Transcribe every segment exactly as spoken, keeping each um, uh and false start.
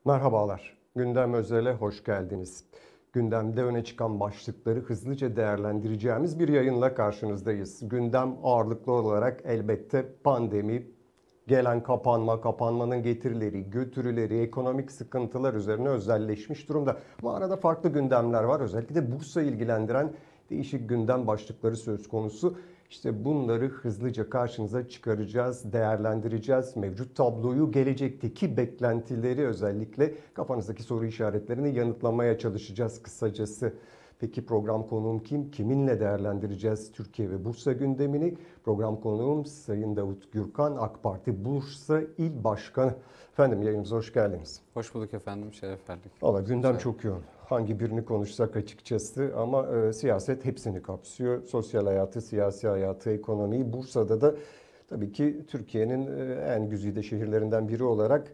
Merhabalar, Gündem Özel'e hoş geldiniz. Gündemde öne çıkan başlıkları hızlıca değerlendireceğimiz bir yayınla karşınızdayız. Gündem ağırlıklı olarak elbette pandemi, gelen kapanma, kapanmanın getirileri, götürüleri, ekonomik sıkıntılar üzerine özelleşmiş durumda. Ama arada farklı gündemler var. Özellikle de Bursa'yı ilgilendiren değişik gündem başlıkları söz konusu. İşte bunları hızlıca karşınıza çıkaracağız, değerlendireceğiz. Mevcut tabloyu, gelecekteki beklentileri, özellikle kafanızdaki soru işaretlerini yanıtlamaya çalışacağız kısacası. Peki program konuğum kim? Kiminle değerlendireceğiz Türkiye ve Bursa gündemini? Program konuğum Sayın Davut Gürkan, AK Parti Bursa İl Başkanı. Efendim yayınımıza hoş geldiniz. Hoş bulduk efendim, şeref verdik. Valla gündem çok yoğun. Hangi birini konuşsak açıkçası ama e, siyaset hepsini kapsıyor. Sosyal hayatı, siyasi hayatı, ekonomiyi. Bursa'da da tabii ki Türkiye'nin e, en güzide şehirlerinden biri olarak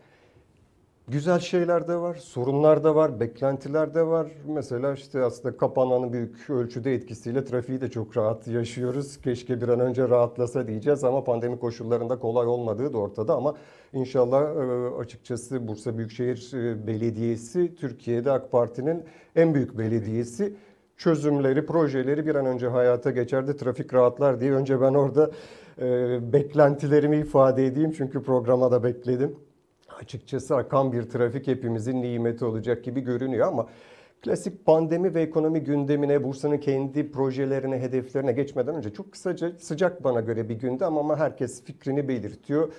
güzel şeyler de var, sorunlar da var, beklentiler de var. Mesela işte aslında kapanmanın büyük ölçüde etkisiyle trafiği de çok rahat yaşıyoruz. Keşke bir an önce rahatlasa diyeceğiz ama pandemi koşullarında kolay olmadığı da ortada. Ama inşallah açıkçası Bursa Büyükşehir Belediyesi Türkiye'de AK Parti'nin en büyük belediyesi. Çözümleri, projeleri bir an önce hayata geçerdi, trafik rahatlar diye. Önce ben orada e, beklentilerimi ifade edeyim çünkü programa da bekledim. Açıkçası akan bir trafik hepimizin nimeti olacak gibi görünüyor ama klasik pandemi ve ekonomi gündemine, Bursa'nın kendi projelerine, hedeflerine geçmeden önce çok kısaca, sıcak bana göre bir gündem ama herkes fikrini belirtiyor.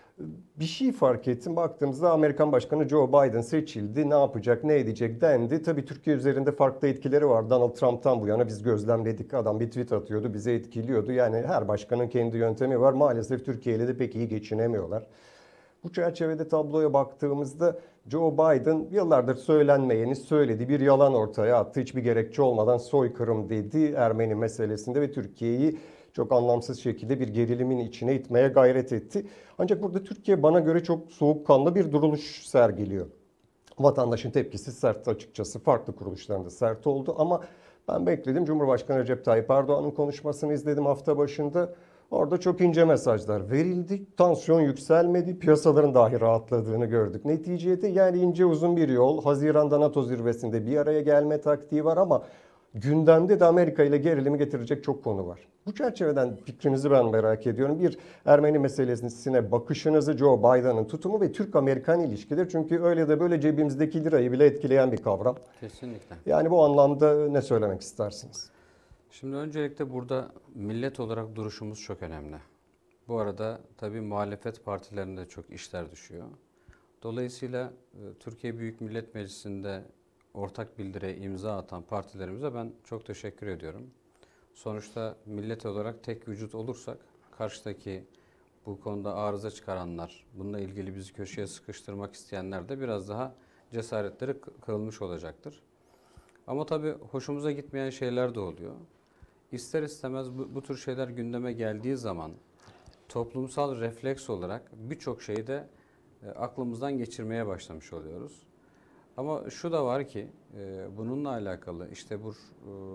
Bir şey fark ettim. Baktığımızda Amerikan Başkanı Joe Biden seçildi. Ne yapacak, ne edecek dendi. Tabii Türkiye üzerinde farklı etkileri var. Donald Trump'tan bu yana biz gözlemledik. Adam bir tweet atıyordu, bizi etkiliyordu. Yani her başkanın kendi yöntemi var. Maalesef Türkiye ile de pek iyi geçinemiyorlar. Bu çerçevede tabloya baktığımızda Joe Biden yıllardır söylenmeyeni söyledi. Bir yalan ortaya attı. Hiçbir gerekçe olmadan soykırım dedi Ermeni meselesinde ve Türkiye'yi çok anlamsız şekilde bir gerilimin içine itmeye gayret etti. Ancak burada Türkiye bana göre çok soğukkanlı bir duruluş sergiliyor. Vatandaşın tepkisi sert açıkçası. Farklı kuruluşlarında sert oldu ama ben bekledim. Cumhurbaşkanı Recep Tayyip Erdoğan'ın konuşmasını izledim hafta başında. Orada çok ince mesajlar verildi. Tansiyon yükselmedi. Piyasaların dahi rahatladığını gördük. Neticede yani ince uzun bir yol. Haziran'da NATO zirvesinde bir araya gelme taktiği var ama gündemde de Amerika ile gerilimi getirecek çok konu var. Bu çerçeveden fikrinizi ben merak ediyorum. Bir, Ermeni meselesine bakışınızı, Joe Biden'ın tutumu ve Türk-Amerikan ilişkileri. Çünkü öyle de böyle cebimizdeki lirayı bile etkileyen bir kavram. Kesinlikle. Yani bu anlamda ne söylemek istersiniz? Şimdi öncelikle burada millet olarak duruşumuz çok önemli. Bu arada tabii muhalefet partilerinde çok işler düşüyor. Dolayısıyla Türkiye Büyük Millet Meclisi'nde ortak bildiriye imza atan partilerimize ben çok teşekkür ediyorum. Sonuçta millet olarak tek vücut olursak karşıdaki bu konuda arıza çıkaranlar, bununla ilgili bizi köşeye sıkıştırmak isteyenler de biraz daha cesaretleri kırılmış olacaktır. Ama tabii hoşumuza gitmeyen şeyler de oluyor. İster istemez bu, bu tür şeyler gündeme geldiği zaman toplumsal refleks olarak birçok şeyi de e, aklımızdan geçirmeye başlamış oluyoruz. Ama şu da var ki e, bununla alakalı işte bu e,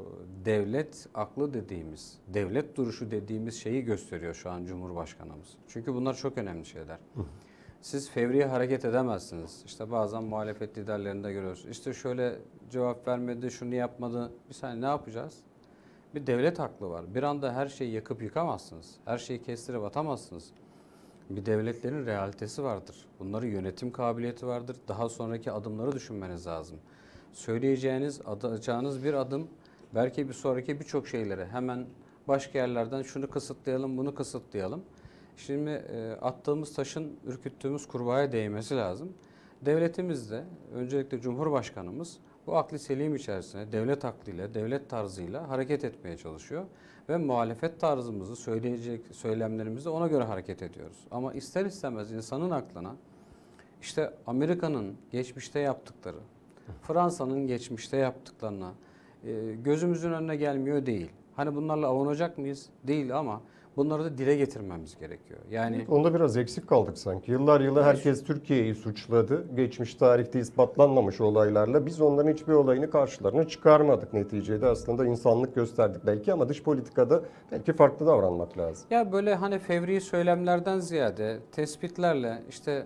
devlet aklı dediğimiz, devlet duruşu dediğimiz şeyi gösteriyor şu an Cumhurbaşkanımız. Çünkü bunlar çok önemli şeyler. Siz fevri hareket edemezsiniz. İşte bazen muhalefet liderlerinde görüyoruz. İşte şöyle cevap vermedi, şunu yapmadı. Bir saniye ne yapacağız? Bir devlet aklı var. Bir anda her şeyi yakıp yıkamazsınız. Her şeyi kestirip atamazsınız. Bir devletlerin realitesi vardır. Bunların yönetim kabiliyeti vardır. Daha sonraki adımları düşünmeniz lazım. Söyleyeceğiniz, atacağınız bir adım belki bir sonraki birçok şeyleri hemen başka yerlerden şunu kısıtlayalım, bunu kısıtlayalım. Şimdi e, attığımız taşın ürküttüğümüz kurbağaya değmesi lazım. Devletimiz de, öncelikle Cumhurbaşkanımız bu aklı selim içerisinde devlet aklıyla, devlet tarzıyla hareket etmeye çalışıyor. Ve muhalefet tarzımızı, söyleyecek söylemlerimizi ona göre hareket ediyoruz. Ama ister istemez insanın aklına işte Amerika'nın geçmişte yaptıkları, Fransa'nın geçmişte yaptıklarına e, gözümüzün önüne gelmiyor değil. Hani bunlarla avunacak mıyız? Değil ama bunları da dile getirmemiz gerekiyor. Yani onda biraz eksik kaldık sanki. Yıllar yılı herkes Türkiye'yi suçladı. Geçmiş tarihte ispatlanmamış olaylarla. Biz onların hiçbir olayını karşılarına çıkarmadık neticede. Aslında insanlık gösterdik belki ama dış politikada belki farklı davranmak lazım. Ya böyle hani fevri söylemlerden ziyade tespitlerle işte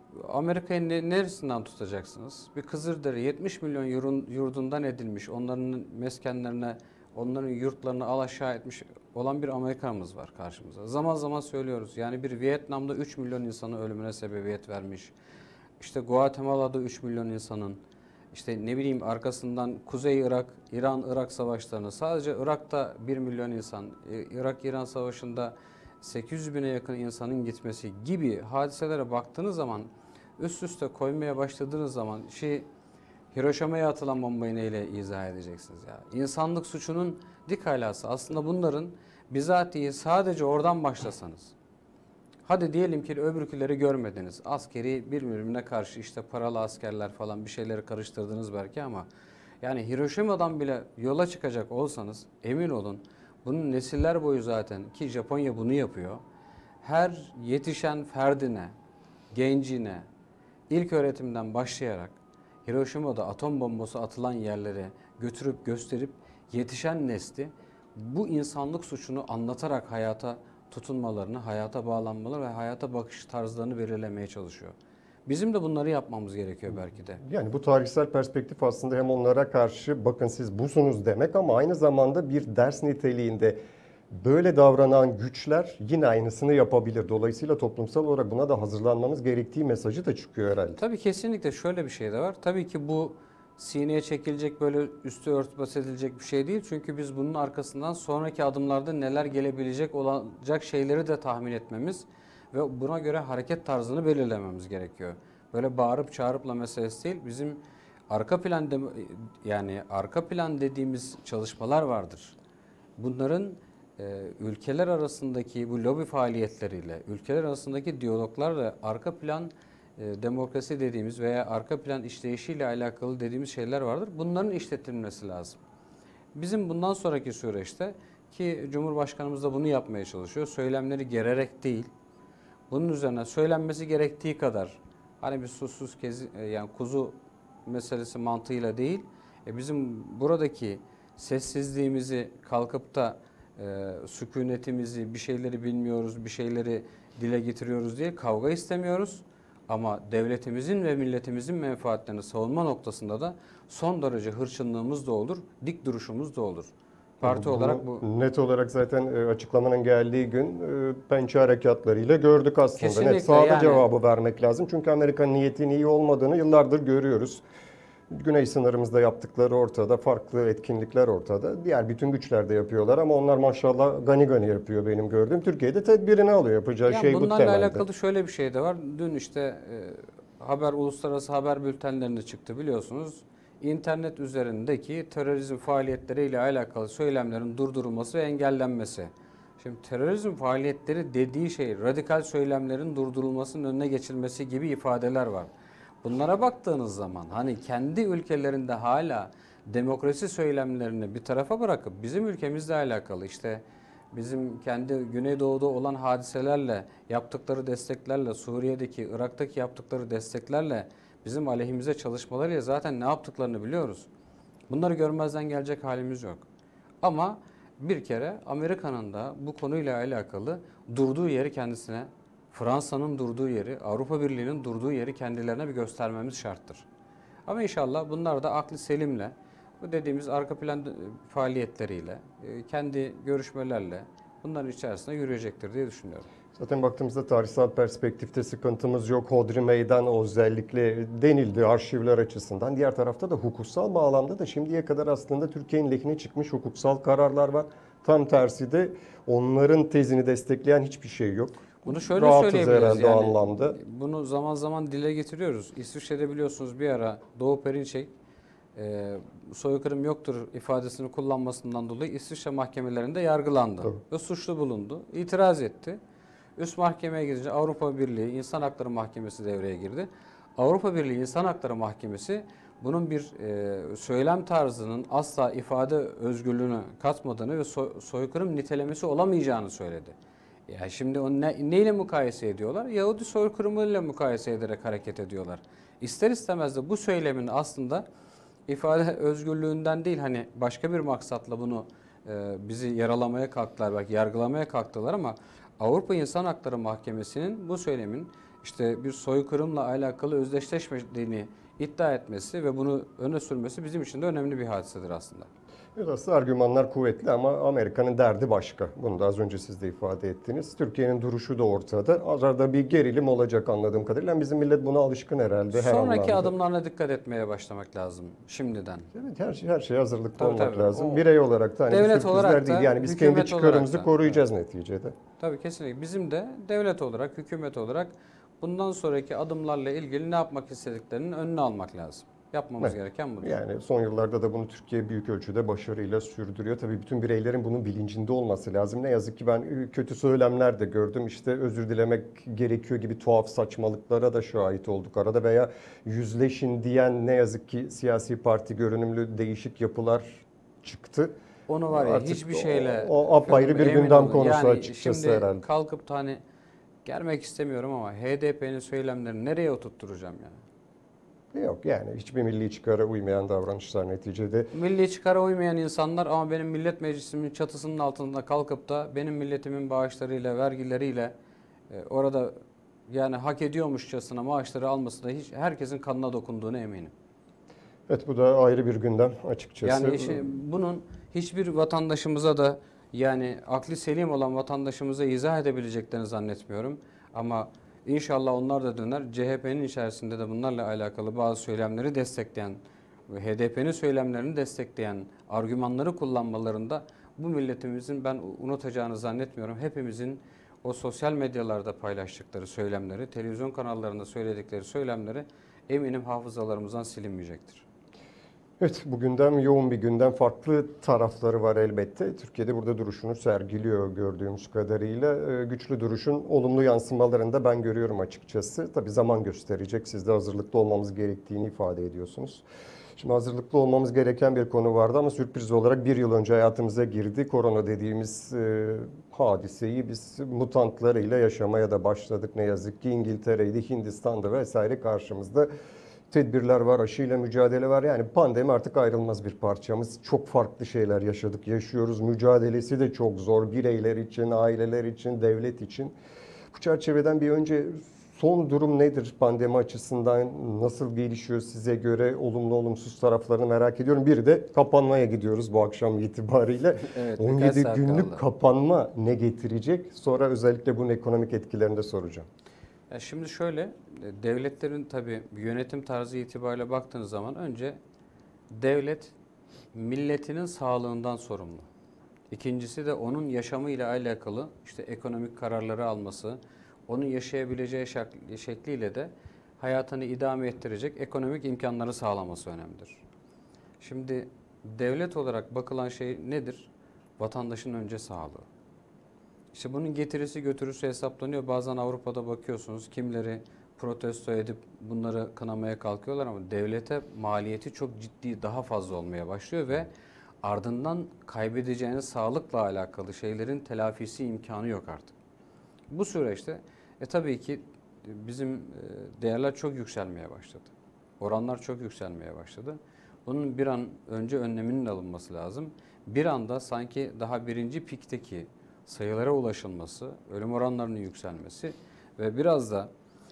Amerika'yı ne- neresinden tutacaksınız? Bir Kızılderi yetmiş milyon yurun, yurdundan edilmiş, onların meskenlerine, onların yurtlarını alaşağı etmiş olan bir Amerika'mız var karşımıza. Zaman zaman söylüyoruz. Yani bir Vietnam'da üç milyon insanın ölümüne sebebiyet vermiş. İşte Guatemala'da üç milyon insanın, işte ne bileyim arkasından Kuzey Irak, İran-Irak savaşlarını, sadece Irak'ta bir milyon insan, Irak-İran savaşında sekiz yüz bine yakın insanın gitmesi gibi hadiselere baktığınız zaman, üst üste koymaya başladığınız zaman şey, Hiroşima'ya atılan bombayı neyle izah edeceksiniz ya? İnsanlık suçunun dik alası aslında bunların bizatihi sadece oradan başlasanız. Hadi diyelim ki öbürküleri görmediniz. Askeri birbirine karşı işte paralı askerler falan bir şeyleri karıştırdınız belki ama yani Hiroşima'dan bile yola çıkacak olsanız emin olun bunun nesiller boyu zaten ki Japonya bunu yapıyor. Her yetişen ferdine, gencine ilk öğretimden başlayarak Hiroşima'da atom bombası atılan yerlere götürüp gösterip yetişen nesli bu insanlık suçunu anlatarak hayata tutunmalarını, hayata bağlanmaları ve hayata bakış tarzlarını belirlemeye çalışıyor. Bizim de bunları yapmamız gerekiyor belki de. Yani bu tarihsel perspektif aslında hem onlara karşı bakın siz busunuz demek ama aynı zamanda bir ders niteliğinde böyle davranan güçler yine aynısını yapabilir. Dolayısıyla toplumsal olarak buna da hazırlanmamız gerektiği mesajı da çıkıyor herhalde. Tabii kesinlikle şöyle bir şey de var. Tabii ki bu sineye çekilecek, böyle üstü örtbas edilecek bir şey değil. Çünkü biz bunun arkasından sonraki adımlarda neler gelebilecek olacak şeyleri de tahmin etmemiz ve buna göre hareket tarzını belirlememiz gerekiyor. Böyle bağırıp çağırıpla meselesi değil. Bizim arka plan de, yani arka plan dediğimiz çalışmalar vardır. Bunların e, ülkeler arasındaki bu lobi faaliyetleriyle, ülkeler arasındaki diyaloglarla arka plan e, demokrasi dediğimiz veya arka plan işleyişiyle alakalı dediğimiz şeyler vardır. Bunların işletilmesi lazım. Bizim bundan sonraki süreçte ki Cumhurbaşkanımız da bunu yapmaya çalışıyor. Söylemleri gererek değil, bunun üzerine söylenmesi gerektiği kadar hani bir susuz kezi, yani kuzu meselesi mantığıyla değil, e bizim buradaki sessizliğimizi kalkıp da e, sükunetimizi, bir şeyleri bilmiyoruz, bir şeyleri dile getiriyoruz diye kavga istemiyoruz. Ama devletimizin ve milletimizin menfaatlerini savunma noktasında da son derece hırçınlığımız da olur, dik duruşumuz da olur. Parti Bunu olarak bu net olarak zaten e, açıklamanın geldiği gün e, pençe harekatlarıyla gördük aslında. Kesinlikle Net sahada yani. cevabı vermek lazım. Çünkü Amerika'nın niyetinin iyi olmadığını yıllardır görüyoruz. Güney sınırımızda yaptıkları ortada, farklı etkinlikler ortada. Diğer bütün güçler de yapıyorlar ama onlar maşallah gani gani yapıyor benim gördüğüm. Türkiye'de tedbirini alıyor. Yapacağı Yani şey bu bunlarla temelde. alakalı şöyle bir şey de var. Dün işte e, haber uluslararası haber bültenlerinde çıktı biliyorsunuz. İnternet üzerindeki terörizm faaliyetleriyle alakalı söylemlerin durdurulması ve engellenmesi. Şimdi terörizm faaliyetleri dediği şey radikal söylemlerin durdurulmasının önüne geçilmesi gibi ifadeler var. Bunlara baktığınız zaman hani kendi ülkelerinde hala demokrasi söylemlerini bir tarafa bırakıp bizim ülkemizle alakalı işte bizim kendi Güneydoğu'da olan hadiselerle, yaptıkları desteklerle, Suriye'deki, Irak'taki yaptıkları desteklerle bizim aleyhimize çalışmalarıyla zaten ne yaptıklarını biliyoruz. Bunları görmezden gelecek halimiz yok. Ama bir kere Amerika'nın da bu konuyla alakalı durduğu yeri kendisine, Fransa'nın durduğu yeri, Avrupa Birliği'nin durduğu yeri kendilerine bir göstermemiz şarttır. Ama inşallah bunlar da aklı selimle, bu dediğimiz arka plan faaliyetleriyle, kendi görüşmelerle bunların içerisinde yürüyecektir diye düşünüyorum. Zaten baktığımızda tarihsel perspektifte sıkıntımız yok. Hodri meydan özellikle denildi arşivler açısından. Diğer tarafta da hukuksal bağlamda da şimdiye kadar aslında Türkiye'nin lehine çıkmış hukuksal kararlar var. Tam tersi de onların tezini destekleyen hiçbir şey yok. Bunu şöyle Rahatız söyleyebiliriz herhalde yani, o anlamda. bunu zaman zaman dile getiriyoruz. İsviçre'de biliyorsunuz bir ara Doğu Perinçek e, soykırım yoktur ifadesini kullanmasından dolayı İsviçre mahkemelerinde yargılandı. Tabii. Ve suçlu bulundu. İtiraz etti. Üst mahkemeye gidince Avrupa Birliği İnsan Hakları Mahkemesi devreye girdi. Avrupa Birliği İnsan Hakları Mahkemesi bunun bir e, söylem tarzının asla ifade özgürlüğünü katmadığını ve soy, soykırım nitelemesi olamayacağını söyledi. Ya şimdi onu ne, neyle mukayese ediyorlar? Yahudi soykırımıyla mukayese ederek hareket ediyorlar. İster istemez de bu söylemin aslında ifade özgürlüğünden değil hani başka bir maksatla bunu e, bizi yaralamaya kalktılar, belki yargılamaya kalktılar ama Avrupa İnsan Hakları Mahkemesi'nin bu söylemin işte bir soykırımla alakalı özdeşleşmediğini iddia etmesi ve bunu öne sürmesi bizim için de önemli bir hadisedir aslında. Evet, aslında argümanlar kuvvetli ama Amerika'nın derdi başka. Bunu da az önce siz de ifade ettiniz. Türkiye'nin duruşu da ortada. Arada bir gerilim olacak anladığım kadarıyla. Yani bizim millet buna alışkın herhalde her Sonraki anlamda. adımlarına dikkat etmeye başlamak lazım şimdiden. Evet, her, şey, her şeye hazırlıklı Tabii, olmak tabii. lazım. O, Birey olarak da hani devlet bu sürprizler olarak değil. da, Yani biz hükümet kendi çıkarımızı olarak da, koruyacağız neticede. Tabii kesinlikle. Bizim de devlet olarak, hükümet olarak bundan sonraki adımlarla ilgili ne yapmak istediklerinin önüne almak lazım. Yapmamız Evet. gereken bu. Yani son yıllarda da bunu Türkiye büyük ölçüde başarıyla sürdürüyor. Tabii bütün bireylerin bunun bilincinde olması lazım. Ne yazık ki ben kötü söylemler de gördüm. İşte özür dilemek gerekiyor gibi tuhaf saçmalıklara da şahit olduk arada veya yüzleşin diyen ne yazık ki siyasi parti görünümlü değişik yapılar çıktı. Onu var ya Artık hiçbir şeyle o, o apayrı bir emin gündem olun. konusu yani açıkçası şimdi herhalde. kalkıp da hani gelmek istemiyorum ama H D P'nin söylemlerini nereye oturtturacağım yani? Yok yani hiçbir milli çıkara uymayan davranışlar neticede. Milli çıkara uymayan insanlar ama benim millet meclisimin çatısının altında kalkıp da benim milletimin bağışlarıyla, vergileriyle e, orada yani hak ediyormuşçasına maaşları alması da hiç herkesin kanına dokunduğuna eminim. Evet, bu da ayrı bir gündem açıkçası. Yani işi, bunun hiçbir vatandaşımıza da yani akli selim olan vatandaşımıza izah edebileceklerini zannetmiyorum. Ama inşallah onlar da döner. C H P'nin içerisinde de bunlarla alakalı bazı söylemleri destekleyen ve H D P'nin söylemlerini destekleyen argümanları kullanmalarında bu milletimizin ben unutacağını zannetmiyorum. Hepimizin o sosyal medyalarda paylaştıkları söylemleri, televizyon kanallarında söyledikleri söylemleri eminim hafızalarımızdan silinmeyecektir. Evet, bu gündem yoğun bir gündem. Farklı tarafları var elbette. Türkiye'de burada duruşunu sergiliyor gördüğümüz kadarıyla. Ee, güçlü duruşun olumlu yansımalarını da ben görüyorum açıkçası. Tabii zaman gösterecek. Siz de hazırlıklı olmamız gerektiğini ifade ediyorsunuz. Şimdi hazırlıklı olmamız gereken bir konu vardı ama sürpriz olarak bir yıl önce hayatımıza girdi. Korona dediğimiz e, hadiseyi biz mutantlarıyla yaşamaya da başladık. Ne yazık ki İngiltere'ydi, Hindistan'da vesaire karşımızda. Tedbirler var, aşıyla mücadele var. Yani pandemi artık ayrılmaz bir parçamız. Çok farklı şeyler yaşadık, yaşıyoruz. Mücadelesi de çok zor. Bireyler için, aileler için, devlet için. Bu çerçeveden bir önce son durum nedir pandemi açısından? Nasıl gelişiyor size göre? Olumlu olumsuz taraflarını merak ediyorum. Bir de kapanmaya gidiyoruz bu akşam itibariyle. Evet, on birkaç yedi saat günlük kaldı. kapanma ne getirecek? Sonra özellikle bunun ekonomik etkilerini de soracağım. Ya şimdi şöyle, devletlerin tabii yönetim tarzı itibariyle baktığınız zaman önce devlet milletinin sağlığından sorumlu. İkincisi de onun yaşamıyla alakalı işte ekonomik kararları alması, onun yaşayabileceği şek- şekliyle de hayatını idame ettirecek ekonomik imkanları sağlaması önemlidir. Şimdi devlet olarak bakılan şey nedir? Vatandaşın önce sağlığı. İşte bunun getirisi götürüsü hesaplanıyor. Bazen Avrupa'da bakıyorsunuz kimleri protesto edip bunları kınamaya kalkıyorlar ama devlete maliyeti çok ciddi daha fazla olmaya başlıyor ve ardından kaybedeceğiniz sağlıkla alakalı şeylerin telafisi imkanı yok artık. Bu süreçte e tabii ki bizim e, değerler çok yükselmeye başladı. Oranlar çok yükselmeye başladı. Bunun bir an önce önleminin alınması lazım. Bir anda sanki daha birinci pikteki sayılara ulaşılması, ölüm oranlarının yükselmesi ve biraz da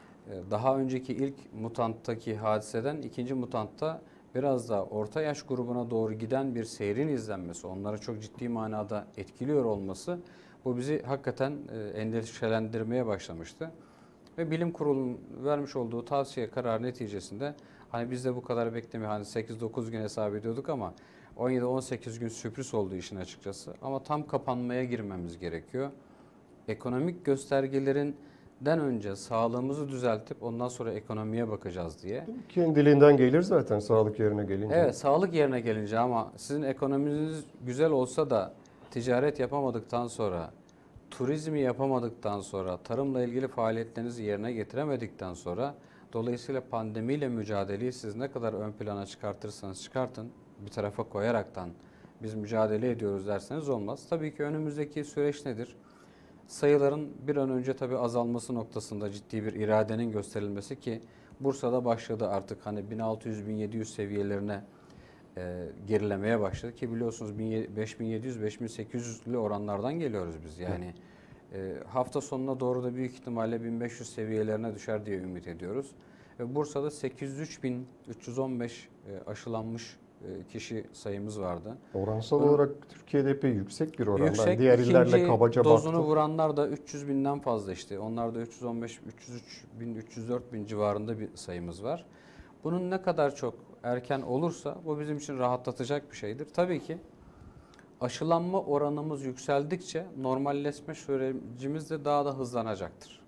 daha önceki ilk mutanttaki hadiseden ikinci mutantta biraz da orta yaş grubuna doğru giden bir seyrin izlenmesi, onları çok ciddi manada etkiliyor olması bu bizi hakikaten endişelendirmeye başlamıştı. Ve bilim kurulunun vermiş olduğu tavsiye kararı neticesinde hani biz de bu kadar beklemiyor, hani sekiz dokuz gün hesap ediyorduk ama on yedi on sekiz gün sürpriz oldu işin açıkçası. Ama tam kapanmaya girmemiz gerekiyor. Ekonomik göstergelerinden önce sağlığımızı düzeltip ondan sonra ekonomiye bakacağız diye. Kendiliğinden gelir zaten sağlık yerine gelince. Evet, sağlık yerine gelince ama sizin ekonominiz güzel olsa da ticaret yapamadıktan sonra, turizmi yapamadıktan sonra, tarımla ilgili faaliyetlerinizi yerine getiremedikten sonra dolayısıyla pandemiyle mücadeleyi siz ne kadar ön plana çıkartırsanız çıkartın, bir tarafa koyaraktan biz mücadele ediyoruz derseniz olmaz. Tabii ki önümüzdeki süreç nedir? Sayıların bir an önce tabii azalması noktasında ciddi bir iradenin gösterilmesi ki Bursa'da başladı artık hani bin altı yüz bin yedi yüz seviyelerine e, gerilemeye başladı ki biliyorsunuz beş bin yedi yüz beş bin sekiz yüzlü oranlardan geliyoruz biz. Yani E, hafta sonuna doğru da büyük ihtimalle bin beş yüz seviyelerine düşer diye ümit ediyoruz. Ve Bursa'da sekiz yüz üç bin üç yüz on beş e, aşılanmış e, kişi sayımız vardı. Oransal Bunun, olarak Türkiye'de epey yüksek bir oran. yüksek. Ben diğer illerle İkinci kabaca dozunu baktım. vuranlar da üç yüz binden fazla işte. Onlar da üç yüz on beş, üç yüz üç bin, üç yüz dört bin civarında bir sayımız var. Bunun ne kadar çok erken olursa bu bizim için rahatlatacak bir şeydir. Tabii ki aşılanma oranımız yükseldikçe normalleşme sürecimiz de daha da hızlanacaktır.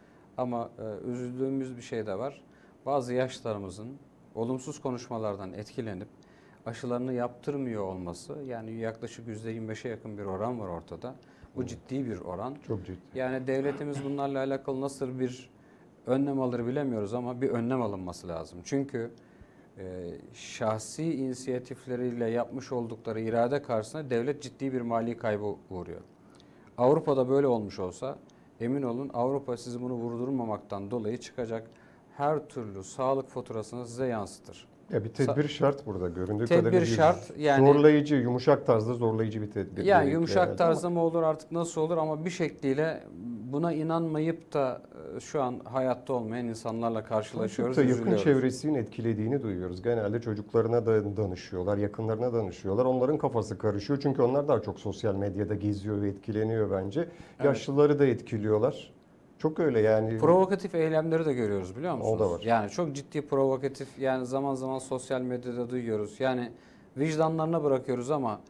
Ama e, üzüldüğümüz bir şey de var. Bazı yaşlarımızın olumsuz konuşmalardan etkilenip aşılarını yaptırmıyor olması, yani yaklaşık yüzde yirmi beşe yakın bir oran var ortada. Bu ciddi bir oran. Çok ciddi. Yani devletimiz bunlarla alakalı nasıl bir önlem alır bilemiyoruz ama bir önlem alınması lazım. Çünkü e, şahsi inisiyatifleriyle yapmış oldukları irade karşısında devlet ciddi bir mali kaybı uğruyor. Avrupa'da böyle olmuş olsa emin olun Avrupa sizi bunu vurdurmamaktan dolayı çıkacak her türlü sağlık faturasını size yansıtır. Ya bir tedbir şart burada göründüğü Tedbir kadarıyla. şart, yani zorlayıcı, yumuşak tarzda zorlayıcı bir tedbir. yani gerekli yumuşak herhalde tarzda ama mı olur artık nasıl olur ama bir şekliyle buna inanmayıp da e, şu an hayatta olmayan insanlarla karşılaşıyoruz, çok da yakın üzülüyoruz. çevresinin etkilediğini duyuyoruz. Genelde çocuklarına da danışıyorlar, yakınlarına danışıyorlar. Onların kafası karışıyor çünkü onlar daha çok sosyal medyada geziyor ve etkileniyor bence. Evet. Yaşlıları da etkiliyorlar. Çok öyle yani. Provokatif eylemleri de görüyoruz biliyor musunuz? O da var. Yani çok ciddi provokatif, yani zaman zaman sosyal medyada duyuyoruz. Yani vicdanlarına bırakıyoruz ama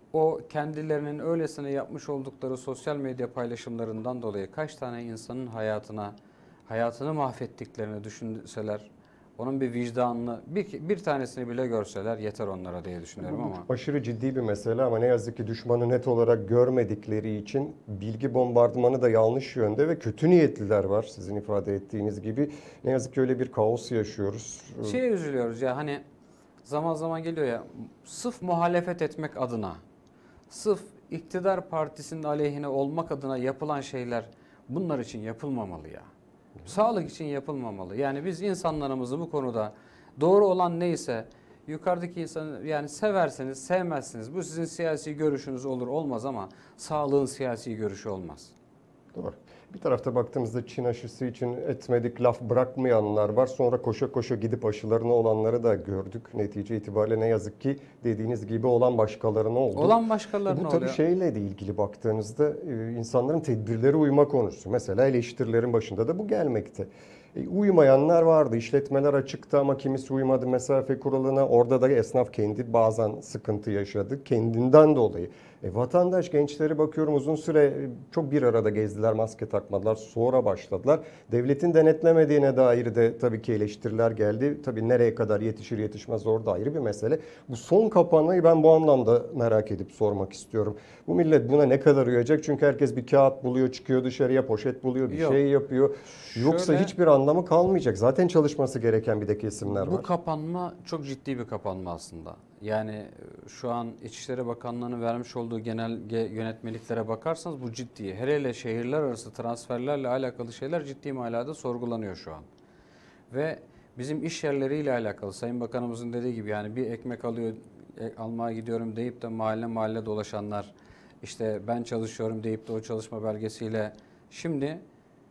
o kendilerinin öylesine yapmış oldukları sosyal medya paylaşımlarından dolayı kaç tane insanın hayatına, hayatını mahvettiklerini düşünseler, onun bir vicdanını, bir, bir tanesini bile görseler yeter onlara diye düşünüyorum ama. Aşırı ciddi bir mesele ama ne yazık ki düşmanı net olarak görmedikleri için bilgi bombardımanı da yanlış yönde ve kötü niyetliler var sizin ifade ettiğiniz gibi. Ne yazık ki öyle bir kaos yaşıyoruz. Şeye üzülüyoruz ya, hani zaman zaman geliyor ya, sırf muhalefet etmek adına, sırf iktidar partisinin aleyhine olmak adına yapılan şeyler bunlar için yapılmamalı ya. Sağlık için yapılmamalı. Yani biz insanlarımızı bu konuda doğru olan neyse, yukarıdaki insanı yani severseniz sevmezsiniz. Bu sizin siyasi görüşünüz olur olmaz ama sağlığın siyasi görüşü olmaz. Doğru. Bir tarafta baktığımızda Çin aşısı için etmedik laf bırakmayanlar var. Sonra koşa koşa gidip aşılarına olanları da gördük. Netice itibariyle ne yazık ki dediğiniz gibi olan başkalarına oldu. Olan başkalarına Bu oluyor. tabii şeyle de ilgili baktığınızda insanların tedbirlere uyma konusu. Mesela eleştirilerin başında da bu gelmekte. E, uymayanlar vardı. İşletmeler açıktı ama kimisi uymadı mesafe kuralına. Orada da esnaf kendi bazen sıkıntı yaşadı. Kendinden dolayı. E, vatandaş gençleri bakıyorum uzun süre e, çok bir arada gezdiler, maske takmadılar. Sonra başladılar. Devletin denetlemediğine dair de tabii ki eleştiriler geldi. Tabii nereye kadar yetişir yetişmez orada ayrı bir mesele. Bu son kapanmayı ben bu anlamda merak edip sormak istiyorum. Bu millet buna ne kadar uyacak? Çünkü herkes bir kağıt buluyor, çıkıyor dışarıya, poşet buluyor, bir Yok. şey yapıyor. Yoksa Şöyle, hiçbir anlamı kalmayacak. Zaten çalışması gereken bir de kesimler var. bu kapanma çok ciddi bir kapanma aslında. Yani şu an İçişleri Bakanlığı'nın vermiş olduğu genelge yönetmeliklere bakarsanız bu ciddi. Hele hele şehirler arası transferlerle alakalı şeyler ciddi manada sorgulanıyor şu an. Ve bizim iş yerleriyle alakalı Sayın Bakanımızın dediği gibi yani bir ekmek alıyor, almaya gidiyorum deyip de mahalle mahalle dolaşanlar, işte ben çalışıyorum deyip de o çalışma belgesiyle şimdi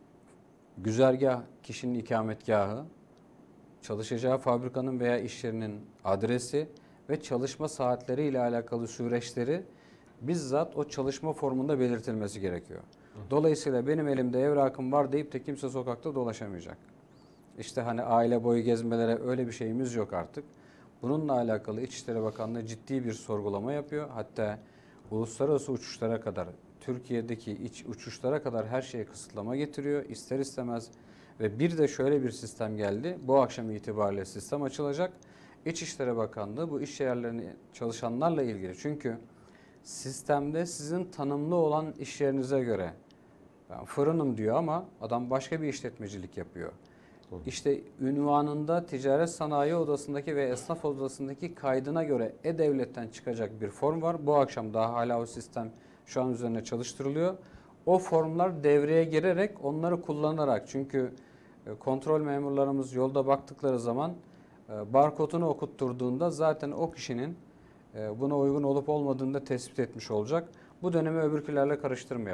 güzergah kişinin ikametgahı, çalışacağı fabrikanın veya iş yerinin adresi ve çalışma saatleri ile alakalı süreçleri bizzat o çalışma formunda belirtilmesi gerekiyor. Dolayısıyla benim elimde evrakım var deyip de kimse sokakta dolaşamayacak. İşte hani aile boyu gezmelere öyle bir şeyimiz yok artık. Bununla alakalı İçişleri Bakanlığı ciddi bir sorgulama yapıyor. Hatta uluslararası uçuşlara kadar, Türkiye'deki iç uçuşlara kadar her şeye kısıtlama getiriyor. İster istemez ve bir de şöyle bir sistem geldi. Bu akşam itibariyle sistem açılacak. İçişleri Bakanlığı bu iş yerlerini çalışanlarla ilgili. Çünkü sistemde sizin tanımlı olan iş yerinize göre ben fırınım diyor ama adam başka bir işletmecilik yapıyor. İşte ünvanında Ticaret Sanayi Odası'ndaki ve Esnaf Odası'ndaki kaydına göre E-Devlet'ten çıkacak bir form var. Bu akşam daha hala o sistem şu an üzerine çalıştırılıyor. O formlar devreye girerek onları kullanarak, çünkü kontrol memurlarımız yolda baktıkları zaman barkodunu okutturduğunda zaten o kişinin buna uygun olup olmadığını da tespit etmiş olacak. Bu dönemi öbürkülerle karıştırmayalım.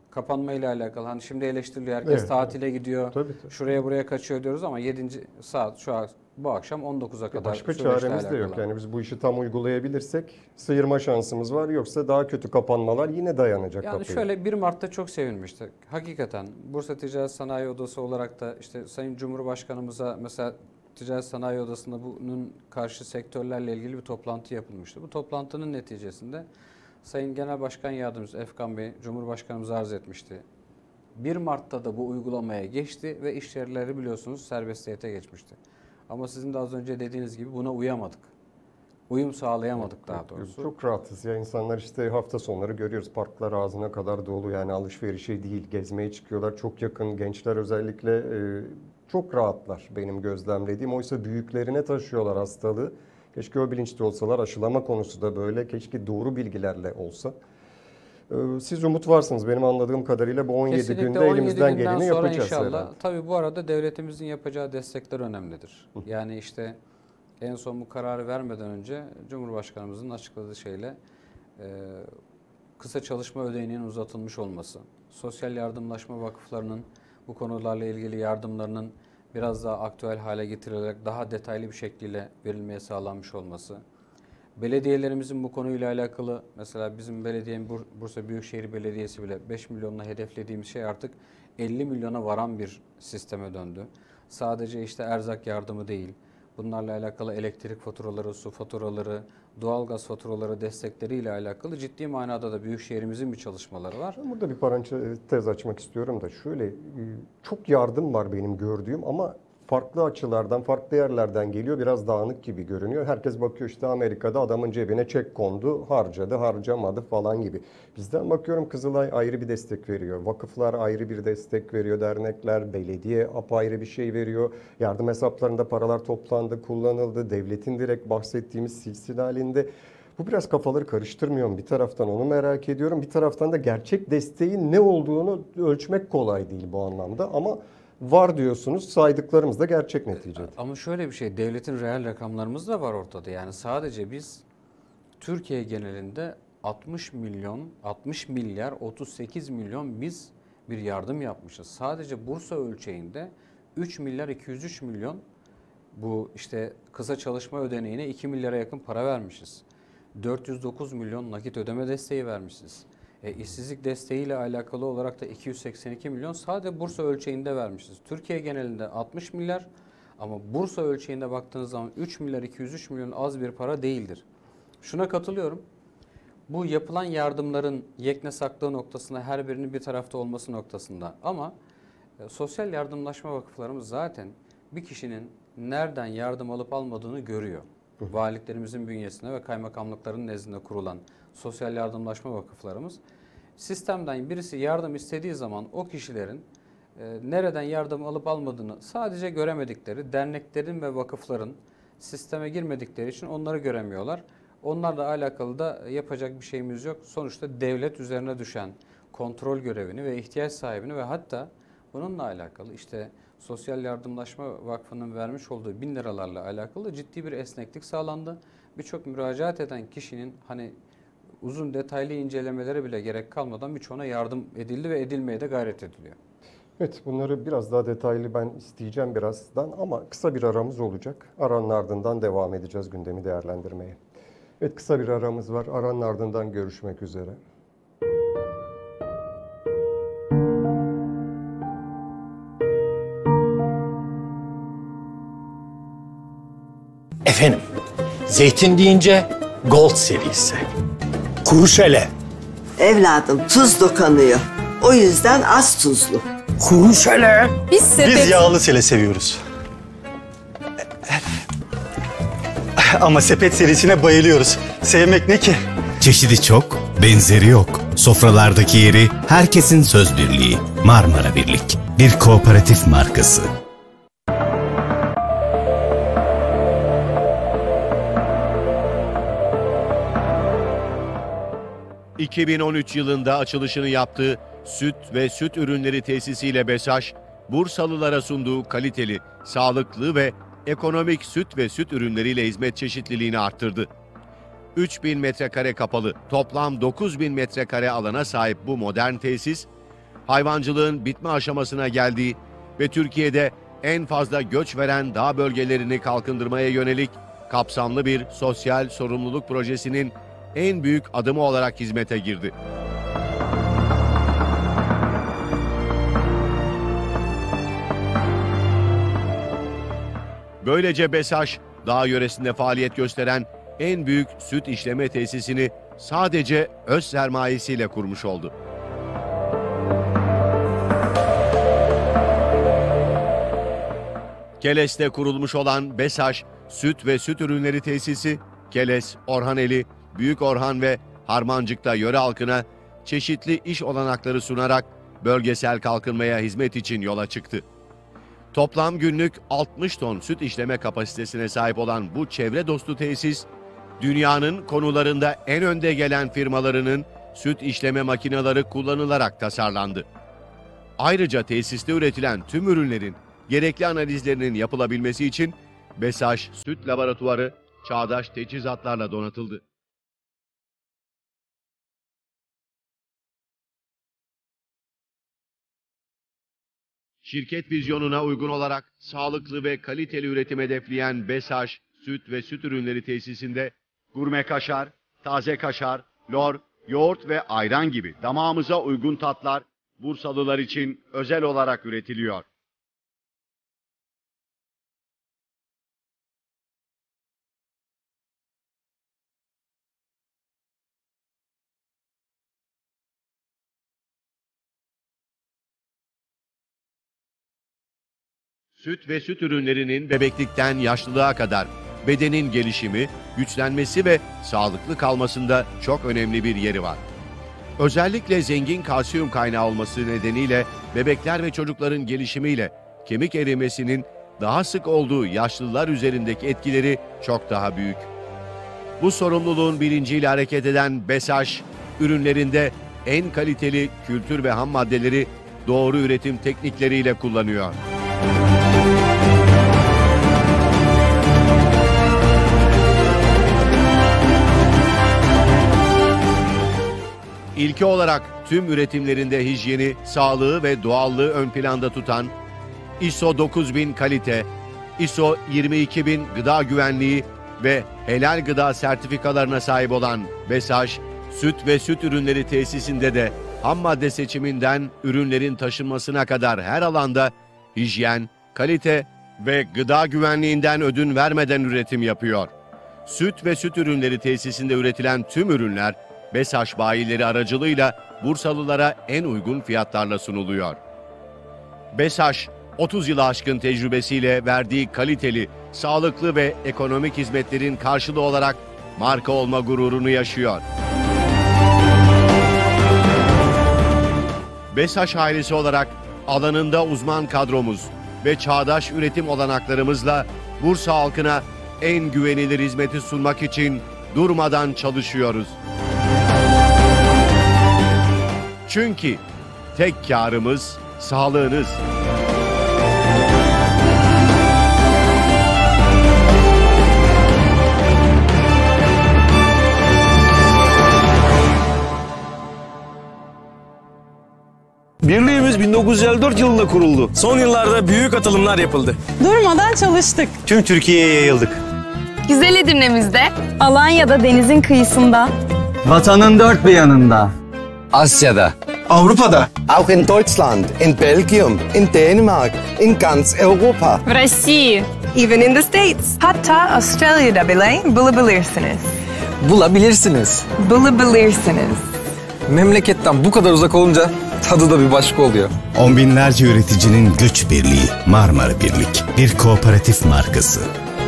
kapanma ile alakalı. Hani şimdi eleştiriliyor, herkes Evet, tatile gidiyor, Tabii, tabii. şuraya buraya kaçıyor diyoruz ama yedinci saat şu an bu akşam on dokuza kadar Başka süreçle çaremiz de alakalı. yok. Yani biz bu işi tam uygulayabilirsek sıyırma şansımız var. Yoksa daha kötü kapanmalar yine dayanacak Yani kapıya. şöyle bir Mart'ta çok sevinmiştik. Hakikaten Bursa Ticaret Sanayi Odası olarak da işte Sayın Cumhurbaşkanımıza mesela Ticaret Sanayi Odası'nda bunun karşı sektörlerle ilgili bir toplantı yapılmıştı. Bu toplantının neticesinde Sayın Genel Başkan Yardımcısı Efkan Bey Cumhurbaşkanımıza arz etmişti. bir Mart'ta da bu uygulamaya geçti ve iş yerleri biliyorsunuz serbestiyete geçmişti. Ama sizin de az önce dediğiniz gibi buna uyamadık. Uyum sağlayamadık daha doğrusu. Çok rahatız ya, insanlar işte hafta sonları görüyoruz, parklar ağzına kadar dolu, yani alışverişe değil gezmeye çıkıyorlar, çok yakın, gençler özellikle e, çok rahatlar benim gözlemlediğim. Oysa büyüklerine taşıyorlar hastalığı. Keşke o bilinçli olsalar, aşılama konusu da böyle, keşke doğru bilgilerle olsa. E, siz umut varsınız benim anladığım kadarıyla, bu on yedi Kesinlikle günde on yedi elimizden günden geleni sonra yapacağız inşallah. herhalde. Tabii bu arada devletimizin yapacağı destekler önemlidir. Yani işte en son bu kararı vermeden önce Cumhurbaşkanımızın açıkladığı şeyle e, kısa çalışma ödeneğinin uzatılmış olması, sosyal yardımlaşma vakıflarının bu konularla ilgili yardımlarının biraz daha aktüel hale getirilerek daha detaylı bir şekliyle verilmeye sağlanmış olması, belediyelerimizin bu konuyla alakalı mesela bizim belediyenin Bursa Büyükşehir Belediyesi bile beş milyonla hedeflediğimiz şey artık elli milyona varan bir sisteme döndü. Sadece işte erzak yardımı değil, bunlarla alakalı elektrik faturaları, su faturaları, doğalgaz faturaları destekleriyle alakalı ciddi manada da Büyükşehirimizin bir çalışmaları var. Ben burada bir parantez açmak istiyorum da şöyle, e, çok yardım var benim gördüğüm ama farklı açılardan, farklı yerlerden geliyor. Biraz dağınık gibi görünüyor. Herkes bakıyor işte Amerika'da adamın cebine çek kondu, harcadı, harcamadı falan gibi. Bizden bakıyorum Kızılay ayrı bir destek veriyor. Vakıflar ayrı bir destek veriyor. Dernekler, belediye apayrı bir şey veriyor. Yardım hesaplarında paralar toplandı, kullanıldı. Devletin direkt bahsettiğimiz silsile halinde. Bu biraz kafaları karıştırmıyor mu? Bir taraftan onu merak ediyorum. Bir taraftan da gerçek desteğin ne olduğunu ölçmek kolay değil bu anlamda. Ama var diyorsunuz, saydıklarımız da gerçek neticede. Ama şöyle bir şey, devletin reel rakamlarımız da var ortada. Yani sadece biz Türkiye genelinde altmış milyon, altmış milyar, otuz sekiz milyon biz bir yardım yapmışız. Sadece Bursa ölçeğinde üç milyar iki yüz üç milyon bu işte kısa çalışma ödeneğine iki milyara yakın para vermişiz. dört yüz dokuz milyon nakit ödeme desteği vermişiz. E, işsizlik desteğiyle alakalı olarak da iki yüz seksen iki milyon sadece Bursa ölçeğinde vermişiz. Türkiye genelinde altmış milyar ama Bursa ölçeğinde baktığınız zaman üç milyar iki yüz üç milyon az bir para değildir. Şuna katılıyorum. Bu yapılan yardımların yeknesaklığı noktasında her birinin bir tarafta olması noktasında ama e, sosyal yardımlaşma vakıflarımız zaten bir kişinin nereden yardım alıp almadığını görüyor. Valiliklerimizin bünyesinde ve kaymakamlıkların nezdinde kurulan sosyal yardımlaşma vakıflarımız sistemden birisi yardım istediği zaman o kişilerin e, nereden yardım alıp almadığını sadece göremedikleri, derneklerin ve vakıfların sisteme girmedikleri için onları göremiyorlar. Onlarla alakalı da yapacak bir şeyimiz yok. Sonuçta devlet üzerine düşen kontrol görevini ve ihtiyaç sahibini ve hatta bununla alakalı işte Sosyal Yardımlaşma Vakfı'nın vermiş olduğu bin liralarla alakalı ciddi bir esneklik sağlandı. Birçok müracaat eden kişinin hani uzun detaylı incelemelere bile gerek kalmadan birçoğuna yardım edildi ve edilmeye de gayret ediliyor. Evet, bunları biraz daha detaylı ben isteyeceğim birazdan ama kısa bir aramız olacak. Aranın ardından devam edeceğiz gündemi değerlendirmeye. Evet, kısa bir aramız var. Aranın ardından görüşmek üzere. Efendim, zeytin deyince Gold serisi. Kuruşele. Evladım tuz dokanıyor. O yüzden az tuzlu. Kuruşele. Biz sepet... Biz yağlı sele seviyoruz. Ama sepet serisine bayılıyoruz. Sevmek ne ki? Çeşidi çok, benzeri yok. Sofralardaki yeri herkesin söz birliği. Marmara Birlik, bir kooperatif markası. iki bin on üç yılında açılışını yaptığı süt ve süt ürünleri tesisiyle BESAŞ, Bursalılara sunduğu kaliteli, sağlıklı ve ekonomik süt ve süt ürünleriyle hizmet çeşitliliğini arttırdı. üç bin metrekare kapalı, toplam dokuz bin metrekare alana sahip bu modern tesis, hayvancılığın bitme aşamasına geldiği ve Türkiye'de en fazla göç veren dağ bölgelerini kalkındırmaya yönelik kapsamlı bir sosyal sorumluluk projesinin en büyük adımı olarak hizmete girdi. Böylece BESAŞ, dağ yöresinde faaliyet gösteren en büyük süt işleme tesisini sadece öz sermayesiyle kurmuş oldu. Keles'te kurulmuş olan BESAŞ, süt ve süt ürünleri tesisi, Keles, Orhaneli, Büyük Orhan ve Harmancık'ta yöre halkına çeşitli iş olanakları sunarak bölgesel kalkınmaya hizmet için yola çıktı. Toplam günlük altmış ton süt işleme kapasitesine sahip olan bu çevre dostu tesis, dünyanın konularında en önde gelen firmalarının süt işleme makineleri kullanılarak tasarlandı. Ayrıca tesiste üretilen tüm ürünlerin gerekli analizlerinin yapılabilmesi için BESAŞ Süt Laboratuvarı çağdaş teçhizatlarla donatıldı. Şirket vizyonuna uygun olarak sağlıklı ve kaliteli üretim hedefleyen BESAŞ Süt ve Süt Ürünleri Tesisinde gurme kaşar, taze kaşar, lor, yoğurt ve ayran gibi damağımıza uygun tatlar Bursalılar için özel olarak üretiliyor. Süt ve süt ürünlerinin bebeklikten yaşlılığa kadar bedenin gelişimi, güçlenmesi ve sağlıklı kalmasında çok önemli bir yeri var. Özellikle zengin kalsiyum kaynağı olması nedeniyle bebekler ve çocukların gelişimiyle kemik erimesinin daha sık olduğu yaşlılar üzerindeki etkileri çok daha büyük. Bu sorumluluğun bilinciyle hareket eden BESAŞ, ürünlerinde en kaliteli kültür ve ham maddeleri doğru üretim teknikleriyle kullanıyor. İlke olarak tüm üretimlerinde hijyeni, sağlığı ve doğallığı ön planda tutan I S O dokuz bin kalite, I S O yirmi iki bin gıda güvenliği ve helal gıda sertifikalarına sahip olan BESAŞ, süt ve süt ürünleri tesisinde de ham madde seçiminden ürünlerin taşınmasına kadar her alanda hijyen, kalite ve gıda güvenliğinden ödün vermeden üretim yapıyor. Süt ve süt ürünleri tesisinde üretilen tüm ürünler BESAŞ bayileri aracılığıyla Bursalılara en uygun fiyatlarla sunuluyor. BESAŞ, otuz yılı aşkın tecrübesiyle verdiği kaliteli, sağlıklı ve ekonomik hizmetlerin karşılığı olarak marka olma gururunu yaşıyor. BESAŞ ailesi olarak alanında uzman kadromuz ve çağdaş üretim olanaklarımızla Bursa halkına en güvenilir hizmeti sunmak için durmadan çalışıyoruz. Çünkü tek kârımız sağlığınız. Birliğimiz bin dokuz yüz elli dört yılında kuruldu. Son yıllarda büyük atılımlar yapıldı. Durmadan çalıştık. Tüm Türkiye'ye yayıldık. Güzel Edirne'mizde, Alanya'da denizin kıyısında, vatanın dört bir yanında, Asya'da, Avrupa'da, auch in Deutschland, in Belgium, in Dänemark, in ganz Europa. в России, even in the States. Hatta Avustralya'da bile bulabilirsiniz. bulabilirsiniz. Bulabilirsiniz. Memleketten bu kadar uzak olunca tadı da bir başka oluyor. On binlerce üreticinin güç birliği Marmara Birlik, bir kooperatif markası.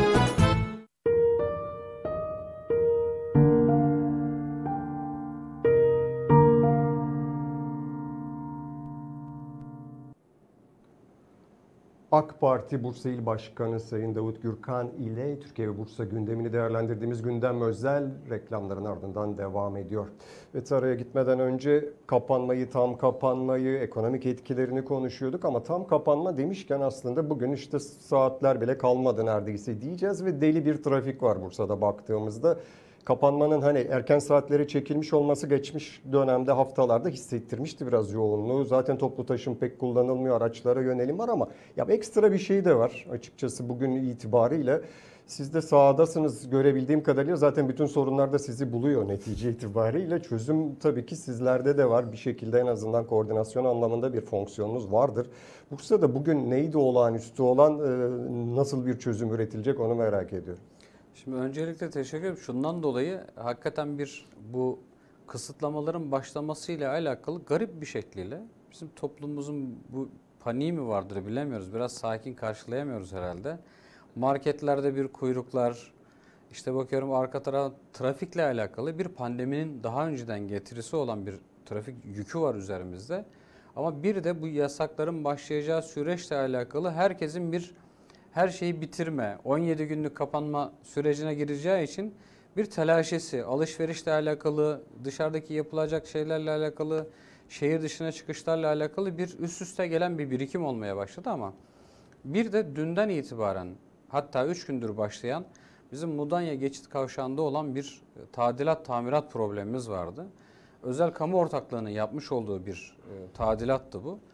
AK Parti Bursa İl Başkanı Sayın Davut Gürkan ile Türkiye ve Bursa gündemini değerlendirdiğimiz gündem özel reklamların ardından devam ediyor. Ve araya gitmeden önce kapanmayı, tam kapanmayı, ekonomik etkilerini konuşuyorduk ama tam kapanma demişken aslında bugün işte saatler bile kalmadı neredeyse diyeceğiz ve deli bir trafik var Bursa'da baktığımızda. kapanmanın hani erken saatlere çekilmiş olması geçmiş dönemde haftalarda hissettirmişti biraz yoğunluğu. Zaten toplu taşım pek kullanılmıyor, araçlara yönelim var ama ya ekstra bir şey de var açıkçası bugün itibariyle. Siz de sahadasınız görebildiğim kadarıyla, zaten bütün sorunlar da sizi buluyor netice itibariyle. Çözüm tabii ki sizlerde de var. Bir şekilde en azından koordinasyon anlamında bir fonksiyonunuz vardır. Bursa'da bugün neydi olağanüstü olan, nasıl bir çözüm üretilecek onu merak ediyorum. Şimdi öncelikle teşekkür ederim. Şundan dolayı hakikaten bir bu kısıtlamaların başlamasıyla alakalı garip bir şekliyle bizim toplumumuzun bu paniği mi vardır bilemiyoruz. Biraz sakin karşılayamıyoruz herhalde. Marketlerde bir kuyruklar, işte bakıyorum arka taraf trafikle alakalı bir pandeminin daha önceden getirisi olan bir trafik yükü var üzerimizde. Ama bir de bu yasakların başlayacağı süreçle alakalı herkesin bir her şeyi bitirme, on yedi günlük kapanma sürecine gireceği için bir telaşesi, alışverişle alakalı, dışarıdaki yapılacak şeylerle alakalı, şehir dışına çıkışlarla alakalı bir üst üste gelen bir birikim olmaya başladı ama bir de dünden itibaren hatta üç gündür başlayan bizim Mudanya geçit kavşağında olan bir tadilat, tamirat problemimiz vardı. Özel kamu ortaklığının yapmış olduğu bir e, tadilattı bu.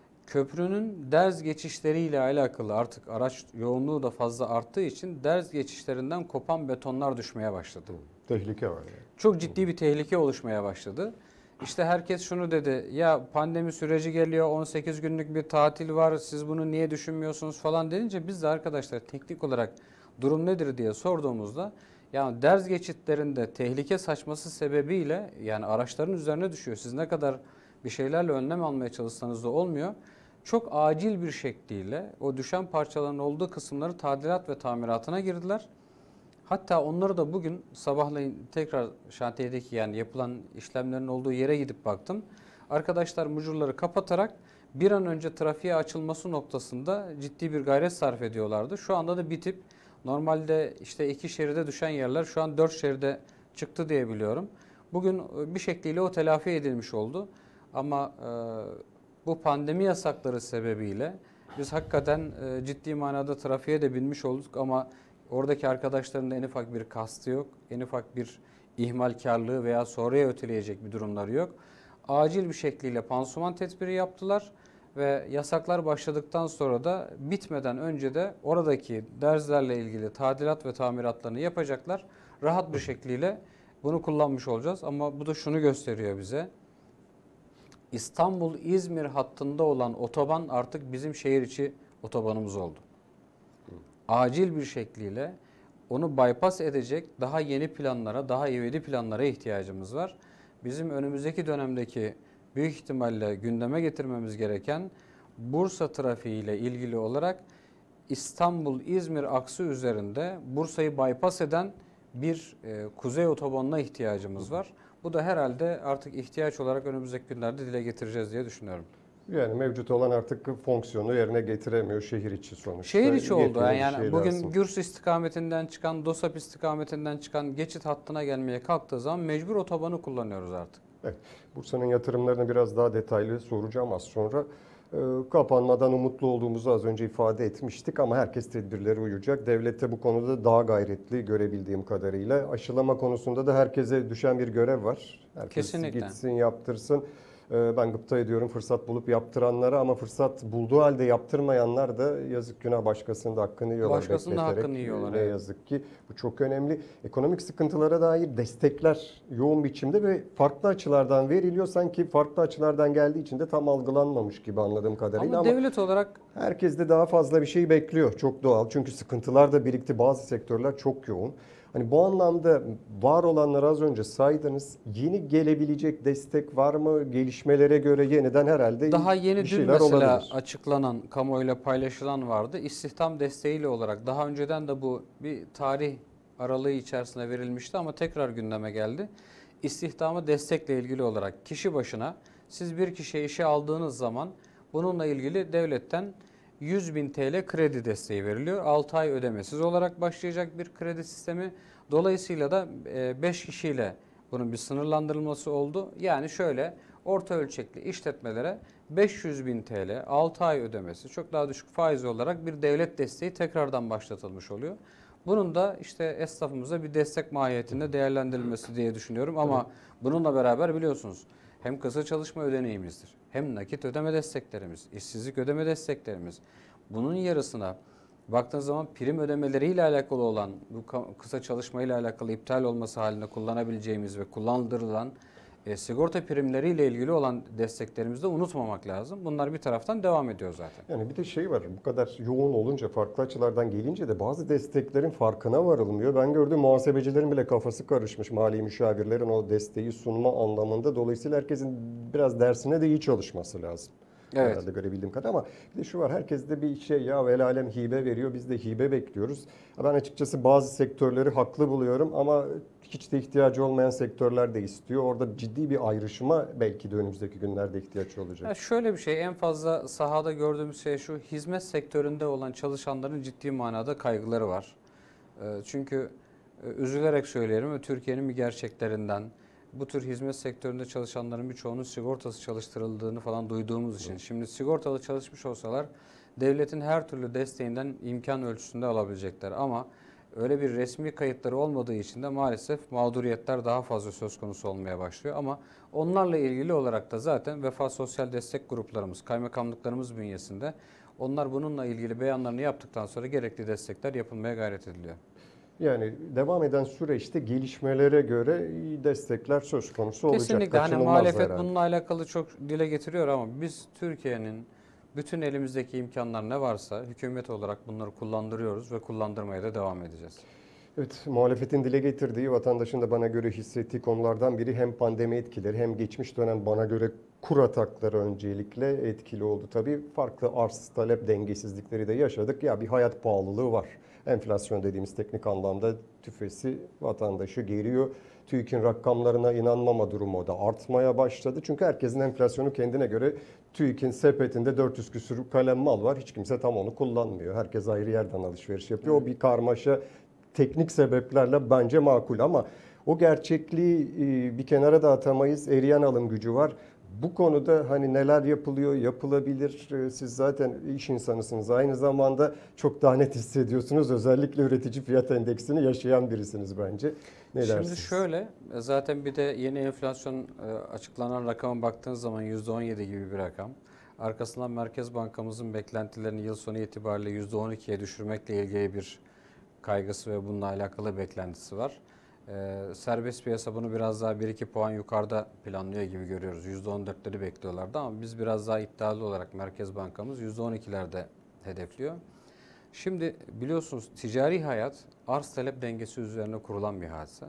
Köprünün derz geçişleriyle alakalı artık araç yoğunluğu da fazla arttığı için derz geçişlerinden kopan betonlar düşmeye başladı. Tehlike var yani. Çok ciddi bir tehlike oluşmaya başladı. İşte herkes şunu dedi, ya pandemi süreci geliyor, on sekiz günlük bir tatil var, siz bunu niye düşünmüyorsunuz falan denince biz de arkadaşlar teknik olarak durum nedir diye sorduğumuzda yani derz geçitlerinde tehlike saçması sebebiyle yani araçların üzerine düşüyor. Siz ne kadar bir şeylerle önlem almaya çalışsanız da olmuyor. Çok acil bir şekliyle o düşen parçaların olduğu kısımları tadilat ve tamiratına girdiler. Hatta onları da bugün sabahleyin tekrar şantiyedeki yani yapılan işlemlerin olduğu yere gidip baktım. Arkadaşlar mucurları kapatarak bir an önce trafiğe açılması noktasında ciddi bir gayret sarf ediyorlardı. Şu anda da bitip normalde işte iki şeride düşen yerler şu an dört şeride çıktı diye biliyorum. Bugün bir şekliyle o telafi edilmiş oldu. Ama e, bu pandemi yasakları sebebiyle biz hakikaten e, ciddi manada trafiğe de binmiş olduk ama oradaki arkadaşların da en ufak bir kastı yok, en ufak bir ihmalkarlığı veya sonraya öteleyecek bir durumları yok. Acil bir şekliyle pansuman tedbiri yaptılar ve yasaklar başladıktan sonra da bitmeden önce de oradaki derzlerle ilgili tadilat ve tamiratlarını yapacaklar. Rahat bir şekliyle bunu kullanmış olacağız ama bu da şunu gösteriyor bize. İstanbul-İzmir hattında olan otoban artık bizim şehir içi otobanımız oldu. Acil bir şekliyle onu bypass edecek daha yeni planlara, daha ivedi planlara ihtiyacımız var. Bizim önümüzdeki dönemdeki büyük ihtimalle gündeme getirmemiz gereken Bursa trafiği ile ilgili olarak İstanbul-İzmir aksı üzerinde Bursa'yı bypass eden bir e, kuzey otobanına ihtiyacımız var. Bu da herhalde artık ihtiyaç olarak önümüzdeki günlerde dile getireceğiz diye düşünüyorum. Yani mevcut olan artık fonksiyonu yerine getiremiyor şehir içi sonuçta. Şehir içi oldu. Yani, yani şey bugün lazım. Gürs istikametinden çıkan, DOSAP istikametinden çıkan geçit hattına gelmeye kalktığı zaman mecbur otobanı kullanıyoruz artık. Evet. Bursa'nın yatırımlarını biraz daha detaylı soracağım az sonra. Ee, kapanmadan umutlu olduğumuzu az önce ifade etmiştik ama herkes tedbirlere uyacak. Devlet de bu konuda daha gayretli görebildiğim kadarıyla. Aşılama konusunda da herkese düşen bir görev var. Herkes Kesinlikle. gitsin, yaptırsın. Ben gıpta ediyorum fırsat bulup yaptıranlara ama fırsat bulduğu halde yaptırmayanlar da yazık günah başkasının da hakkını yiyorlar. Başkasının da hakkını yiyorlar. Ne evet. yazık ki bu çok önemli. Ekonomik sıkıntılara dair destekler yoğun biçimde ve farklı açılardan veriliyor. Sanki farklı açılardan geldiği için de tam algılanmamış gibi anladığım kadarıyla. Ama, ama devlet olarak herkes de daha fazla bir şey bekliyor. Çok doğal. Çünkü sıkıntılar da birikti. Bazı sektörler çok yoğun. Hani bu anlamda var olanları az önce saydınız. Yeni gelebilecek destek var mı? Gelişmelere göre yeniden herhalde daha yeni bir dün şeyler mesela olabilir. açıklanan, kamuoyuyla paylaşılan vardı. İstihdam desteğiyle olarak daha önceden de bu bir tarih aralığı içerisinde verilmişti ama tekrar gündeme geldi. İstihdama destekle ilgili olarak kişi başına siz bir kişiye işe aldığınız zaman bununla ilgili devletten yüz bin T L kredi desteği veriliyor. altı ay ödemesiz olarak başlayacak bir kredi sistemi. Dolayısıyla da beş kişiyle bunun bir sınırlandırılması oldu. Yani şöyle orta ölçekli işletmelere beş yüz bin T L altı ay ödemesi çok daha düşük faiz olarak bir devlet desteği tekrardan başlatılmış oluyor. Bunun da işte esnafımıza bir destek mahiyetinde değerlendirilmesi diye düşünüyorum. Ama bununla beraber biliyorsunuz hem kısa çalışma ödeneğimizdir, hem nakit ödeme desteklerimiz, işsizlik ödeme desteklerimiz. Bunun yarısına baktığınız zaman prim ödemeleriyle alakalı olan, bu kısa çalışmayla alakalı iptal olması halinde kullanabileceğimiz ve kullandırılan E, sigorta primleriyle ilgili olan desteklerimizi de unutmamak lazım. Bunlar bir taraftan devam ediyor zaten. Yani bir de şey var, bu kadar yoğun olunca, farklı açılardan gelince de bazı desteklerin farkına varılmıyor. Ben gördüğüm muhasebecilerin bile kafası karışmış, mali müşavirlerin o desteği sunma anlamında. Dolayısıyla herkesin biraz dersine de iyi çalışması lazım. Evet. Herhalde görebildiğim kadar, ama bir de şu var, herkes de bir şey, ya el alem hibe veriyor, biz de hibe bekliyoruz. Ben açıkçası bazı sektörleri haklı buluyorum ama hiç de ihtiyacı olmayan sektörler de istiyor. Orada ciddi bir ayrışıma belki de önümüzdeki günlerde ihtiyaç olacak. Ya şöyle bir şey, en fazla sahada gördüğümüz şey şu: hizmet sektöründe olan çalışanların ciddi manada kaygıları var. Çünkü üzülerek söyleyelim, Türkiye'nin bir gerçeklerinden, bu tür hizmet sektöründe çalışanların birçoğunun sigortası çalıştırıldığını falan duyduğumuz için. Şimdi sigortalı çalışmış olsalar devletin her türlü desteğinden imkan ölçüsünde alabilecekler. Ama öyle bir resmi kayıtları olmadığı için de maalesef mağduriyetler daha fazla söz konusu olmaya başlıyor. Ama onlarla ilgili olarak da zaten Vefa Sosyal Destek Gruplarımız, kaymakamlıklarımız bünyesinde onlar bununla ilgili beyanlarını yaptıktan sonra gerekli destekler yapılmaya gayret ediliyor. Yani devam eden süreçte gelişmelere göre destekler söz konusu olacak. Kesinlikle. Hani muhalefet herhalde. bununla alakalı çok dile getiriyor ama biz Türkiye'nin bütün elimizdeki imkanlar ne varsa hükümet olarak bunları kullandırıyoruz ve kullandırmaya da devam edeceğiz. Evet, muhalefetin dile getirdiği, vatandaşın da bana göre hissettiği konulardan biri hem pandemi etkileri hem geçmiş dönem bana göre kur atakları öncelikle etkili oldu. Tabii farklı arz talep dengesizlikleri de yaşadık. Ya bir hayat pahalılığı var. Enflasyon dediğimiz teknik anlamda tüfesi vatandaşı geriyor. TÜİK'in rakamlarına inanmama durumu da artmaya başladı. Çünkü herkesin enflasyonu kendine göre, TÜİK'in sepetinde dört yüz küsur kalem mal var. Hiç kimse tam onu kullanmıyor. Herkes ayrı yerden alışveriş yapıyor. O bir karmaşa, teknik sebeplerle bence makul ama o gerçekliği bir kenara da atamayız. Eriyen alım gücü var. Bu konuda hani neler yapılıyor, yapılabilir? Siz zaten iş insanısınız. Aynı zamanda çok daha net hissediyorsunuz. Özellikle üretici fiyat endeksini yaşayan birisiniz bence. Ne Şimdi dersiniz? şöyle, zaten bir de yeni enflasyon açıklanan rakama baktığınız zaman yüzde on yedi gibi bir rakam. Arkasından Merkez Bankamızın beklentilerini yıl sonu itibariyle yüzde on ikiye düşürmekle ilgili bir kaygısı ve bununla alakalı beklentisi var. Ee, serbest piyasa bunu biraz daha bir iki puan yukarıda planlıyor gibi görüyoruz. yüzde on dörtleri bekliyorlardı ama biz biraz daha iddialı olarak Merkez Bankamız yüzde on ikilerde hedefliyor. Şimdi biliyorsunuz ticari hayat arz talep dengesi üzerine kurulan bir hadise.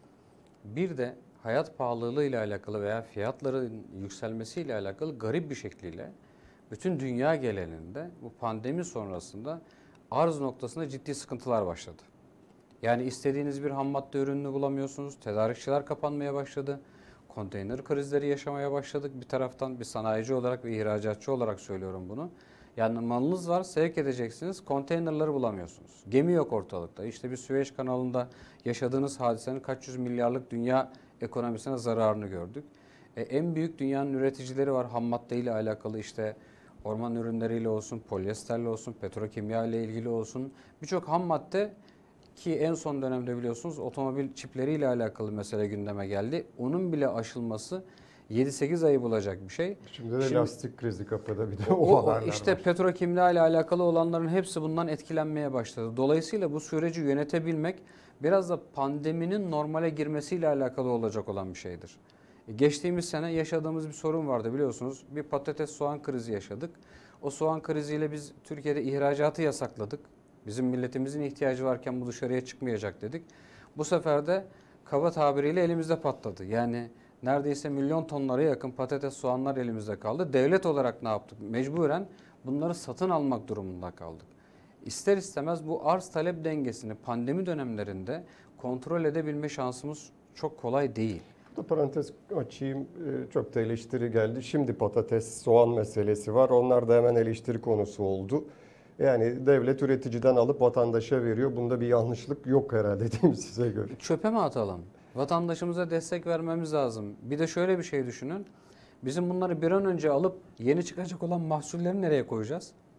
Bir de hayat pahalılığı ile alakalı veya fiyatların yükselmesiyle alakalı garip bir şekliyle bütün dünya genelinde bu pandemi sonrasında arz noktasında ciddi sıkıntılar başladı. Yani istediğiniz bir ham madde ürününü bulamıyorsunuz. Tedarikçiler kapanmaya başladı. Konteyner krizleri yaşamaya başladık. Bir taraftan bir sanayici olarak ve ihracatçı olarak söylüyorum bunu. Yani malınız var, sevk edeceksiniz, konteynerları bulamıyorsunuz. Gemi yok ortalıkta. İşte bir Süveyş kanalında yaşadığınız hadisenin kaç yüz milyarlık dünya ekonomisine zararını gördük. E, en büyük dünyanın üreticileri var ham madde ile alakalı, işte orman ürünleriyle olsun, polyesterle olsun, petrokimya ile ilgili olsun. Birçok ham madde, ki en son dönemde biliyorsunuz otomobil çipleriyle alakalı mesele gündeme geldi. Onun bile aşılması yedi sekiz ayı bulacak bir şey. Şimdi de Şimdi, lastik krizi kapıda, bir de o, o, o haberler işte var. petrokimya ile alakalı olanların hepsi bundan etkilenmeye başladı. Dolayısıyla bu süreci yönetebilmek biraz da pandeminin normale girmesiyle alakalı olacak olan bir şeydir. Geçtiğimiz sene yaşadığımız bir sorun vardı biliyorsunuz. Bir patates soğan krizi yaşadık. O soğan kriziyle biz Türkiye'de ihracatı yasakladık. Bizim milletimizin ihtiyacı varken bu dışarıya çıkmayacak dedik. Bu sefer de kaba tabiriyle elimizde patladı. Yani neredeyse milyon tonlara yakın patates, soğanlar elimizde kaldı. Devlet olarak ne yaptık? Mecburen bunları satın almak durumunda kaldık. İster istemez bu arz talep dengesini pandemi dönemlerinde kontrol edebilme şansımız çok kolay değil. Burada parantez açayım. Çok da eleştiri geldi. Şimdi patates, soğan meselesi var. Onlar da hemen eleştiri konusu oldu. Yani devlet üreticiden alıp vatandaşa veriyor. Bunda bir yanlışlık yok herhalde, değil mi size göre? Çöpe mi atalım? Vatandaşımıza destek vermemiz lazım. Bir de şöyle bir şey düşünün. Bizim bunları bir an önce alıp yeni çıkacak olan mahsulleri nereye koyacağız?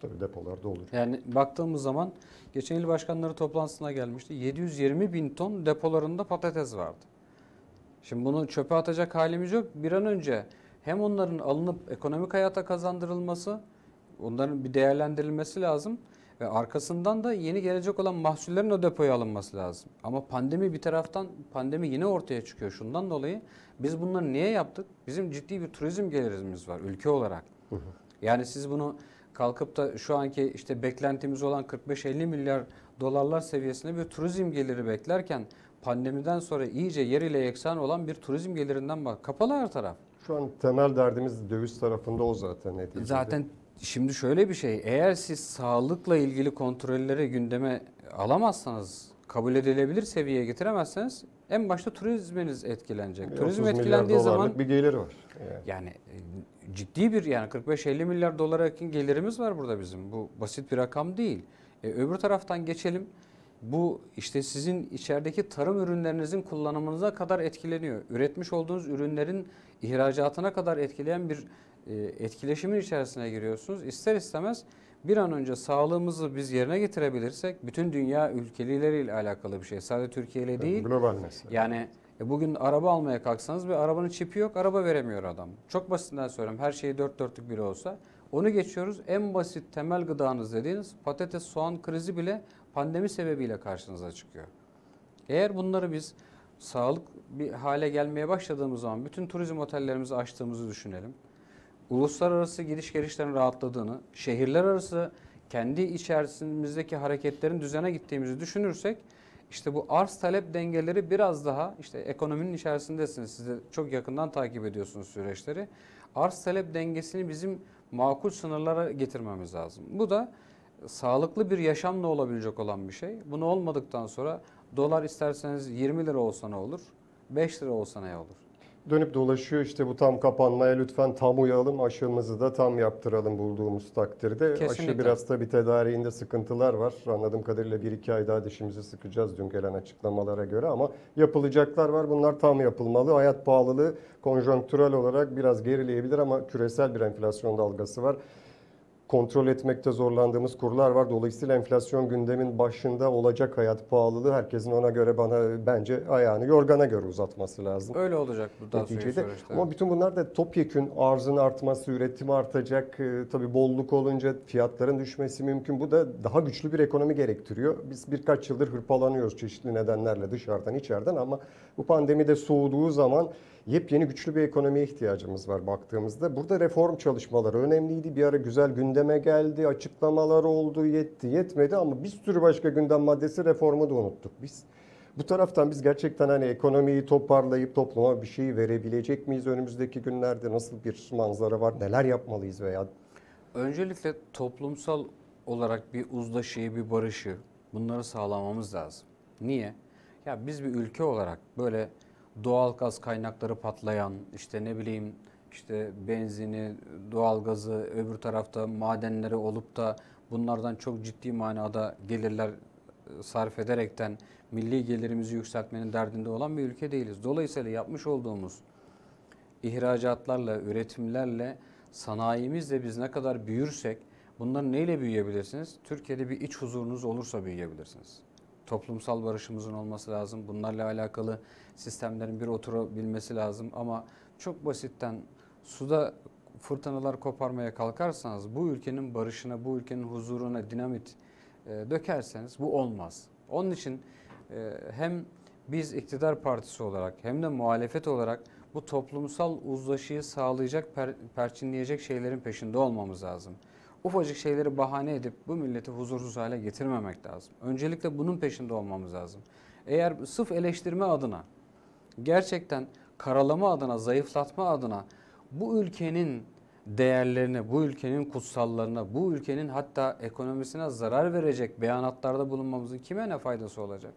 Tabii depolarda olur. Yani baktığımız zaman geçen il başkanları toplantısına gelmişti. yedi yüz yirmi bin ton depolarında patates vardı. Şimdi bunu çöpe atacak halimiz yok. Bir an önce hem onların alınıp ekonomik hayata kazandırılması, onların bir değerlendirilmesi lazım ve arkasından da yeni gelecek olan mahsullerin o depoya alınması lazım. Ama pandemi bir taraftan, pandemi yine ortaya çıkıyor. Şundan dolayı biz bunları niye yaptık? Bizim ciddi bir turizm gelirimiz var ülke olarak. Hı hı. Yani siz bunu kalkıp da şu anki işte beklentimiz olan kırk beş elli milyar dolarlar seviyesinde bir turizm geliri beklerken pandemiden sonra iyice yer ile yeksan olan bir turizm gelirinden bak. Kapalı her taraf. Şu an temel derdimiz döviz tarafında o zaten. Neticede. Zaten şimdi şöyle bir şey, eğer siz sağlıkla ilgili kontrolleri gündeme alamazsanız, kabul edilebilir seviyeye getiremezseniz en başta turizminiz etkilenecek. Turizm etkilendiği zaman bir gelir var. Yani, yani ciddi bir yani kırk beş elli milyar dolara yakın gelirimiz var burada bizim. Bu basit bir rakam değil. E, öbür taraftan geçelim. Bu işte sizin içerideki tarım ürünlerinizin kullanımınıza kadar etkileniyor. Üretmiş olduğunuz ürünlerin ihracatına kadar etkileyen bir e, etkileşimin içerisine giriyorsunuz. İster istemez bir an önce sağlığımızı biz yerine getirebilirsek bütün dünya ülkeleriyle alakalı bir şey. Sadece Türkiye ile değil. Global mesele. Yani e, bugün araba almaya kalksanız bir arabanın çipi yok, araba veremiyor adam. Çok basitinden söyleyeyim. Her şeyi dört dörtlük biri olsa. Onu geçiyoruz. En basit temel gıdanız dediğiniz patates, soğan krizi bile pandemi sebebiyle karşınıza çıkıyor. Eğer bunları biz sağlık bir hale gelmeye başladığımız zaman bütün turizm otellerimizi açtığımızı düşünelim. Uluslararası gidiş gelişlerin rahatladığını, şehirler arası kendi içerisimizdeki hareketlerin düzene gittiğimizi düşünürsek işte bu arz talep dengeleri biraz daha işte ekonominin içerisindesiniz. Siz de çok yakından takip ediyorsunuz süreçleri. Arz talep dengesini bizim makul sınırlara getirmemiz lazım. Bu da sağlıklı bir yaşamla olabilecek olan bir şey. Bunu olmadıktan sonra dolar isterseniz yirmi lira olsa ne olur? beş lira olsa ne olur? Dönüp dolaşıyor işte bu tam kapanmaya lütfen tam uyalım, aşımızı da tam yaptıralım bulduğumuz takdirde. Kesinlikle. Aşı biraz tabii tedariğinde sıkıntılar var. Anladığım kadarıyla bir iki ay daha dişimizi sıkacağız dün gelen açıklamalara göre ama yapılacaklar var. Bunlar tam yapılmalı. Hayat pahalılığı konjonktürel olarak biraz gerileyebilir ama küresel bir enflasyon dalgası var. Kontrol etmekte zorlandığımız kurlar var. Dolayısıyla enflasyon gündemin başında olacak hayat pahalılığı. Herkesin ona göre bana bence ayağını yorgana göre uzatması lazım. Öyle olacak bu süreçte. Ama bütün bunlar da topyekün arzın artması, üretim artacak. Ee, tabii bolluk olunca fiyatların düşmesi mümkün. Bu da daha güçlü bir ekonomi gerektiriyor. Biz birkaç yıldır hırpalanıyoruz çeşitli nedenlerle dışarıdan içeriden ama bu pandemi de soğuduğu zaman yepyeni güçlü bir ekonomiye ihtiyacımız var baktığımızda. Burada reform çalışmaları önemliydi. Bir ara güzel gündeme geldi, açıklamalar oldu, yetti, yetmedi ama bir sürü başka gündem maddesi reformu da unuttuk biz. Bu taraftan biz gerçekten hani ekonomiyi toparlayıp topluma bir şey verebilecek miyiz önümüzdeki günlerde? Nasıl bir manzara var? Neler yapmalıyız veya? Öncelikle toplumsal olarak bir uzlaşıyı, bir barışı bunları sağlamamız lazım. Niye? Ya biz bir ülke olarak böyle doğal gaz kaynakları patlayan, işte ne bileyim işte benzini, doğalgazı, öbür tarafta madenleri olup da bunlardan çok ciddi manada gelirler sarf ederekten milli gelirimizi yükseltmenin derdinde olan bir ülke değiliz. Dolayısıyla yapmış olduğumuz ihracatlarla, üretimlerle, sanayimizle biz ne kadar büyürsek bunları neyle büyüyebilirsiniz? Türkiye'de bir iç huzurunuz olursa büyüyebilirsiniz. Toplumsal barışımızın olması lazım. Bunlarla alakalı sistemlerin bir oturabilmesi lazım. Ama çok basitten suda fırtınalar koparmaya kalkarsanız bu ülkenin barışına, bu ülkenin huzuruna dinamit e, dökerseniz bu olmaz. Onun için e, hem biz iktidar partisi olarak hem de muhalefet olarak bu toplumsal uzlaşıyı sağlayacak, per, perçinleyecek şeylerin peşinde olmamız lazım. Ufacık şeyleri bahane edip bu milleti huzursuz hale getirmemek lazım. Öncelikle bunun peşinde olmamız lazım. Eğer sırf eleştirme adına, gerçekten karalama adına, zayıflatma adına bu ülkenin değerlerine, bu ülkenin kutsallarına, bu ülkenin hatta ekonomisine zarar verecek beyanatlarda bulunmamızın kime ne faydası olacak?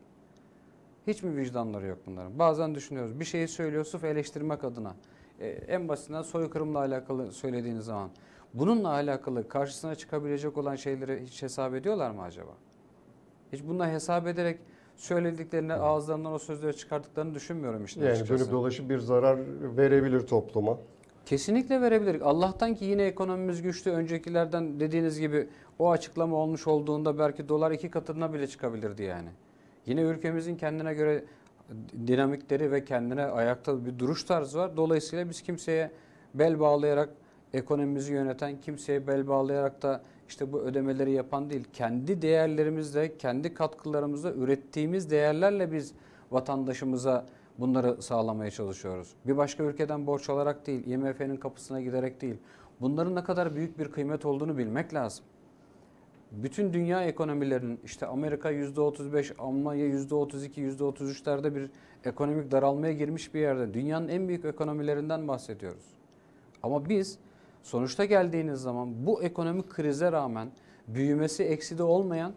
Hiç mi vicdanları yok bunların? Bazen düşünüyoruz, bir şeyi söylüyor sırf eleştirmek adına. Ee, en basitinden soykırımla alakalı söylediğiniz zaman. Bununla alakalı karşısına çıkabilecek olan şeyleri hiç hesap ediyorlar mı acaba? Hiç bununla hesap ederek söylediklerini, ağızlarından o sözleri çıkarttıklarını düşünmüyorum işin Yani açıkçası. dönüp dolaşıp bir zarar verebilir topluma. Kesinlikle verebilir. Allah'tan ki yine ekonomimiz güçlü. Öncekilerden dediğiniz gibi o açıklama olmuş olduğunda belki dolar iki katına bile çıkabilirdi yani. Yine ülkemizin kendine göre dinamikleri ve kendine ayakta bir duruş tarzı var. Dolayısıyla biz kimseye bel bağlayarak ekonomimizi yöneten, kimseye bel bağlayarak da işte bu ödemeleri yapan değil. Kendi değerlerimizle, kendi katkılarımızla, ürettiğimiz değerlerle biz vatandaşımıza bunları sağlamaya çalışıyoruz. Bir başka ülkeden borç alarak değil, I M F'nin kapısına giderek değil. Bunların ne kadar büyük bir kıymet olduğunu bilmek lazım. Bütün dünya ekonomilerinin işte Amerika yüzde otuz beş, Almanya yüzde otuz iki, yüzde otuz üçlerde bir ekonomik daralmaya girmiş bir yerde. Dünyanın en büyük ekonomilerinden bahsediyoruz. Ama biz sonuçta geldiğiniz zaman bu ekonomik krize rağmen büyümesi ekside olmayan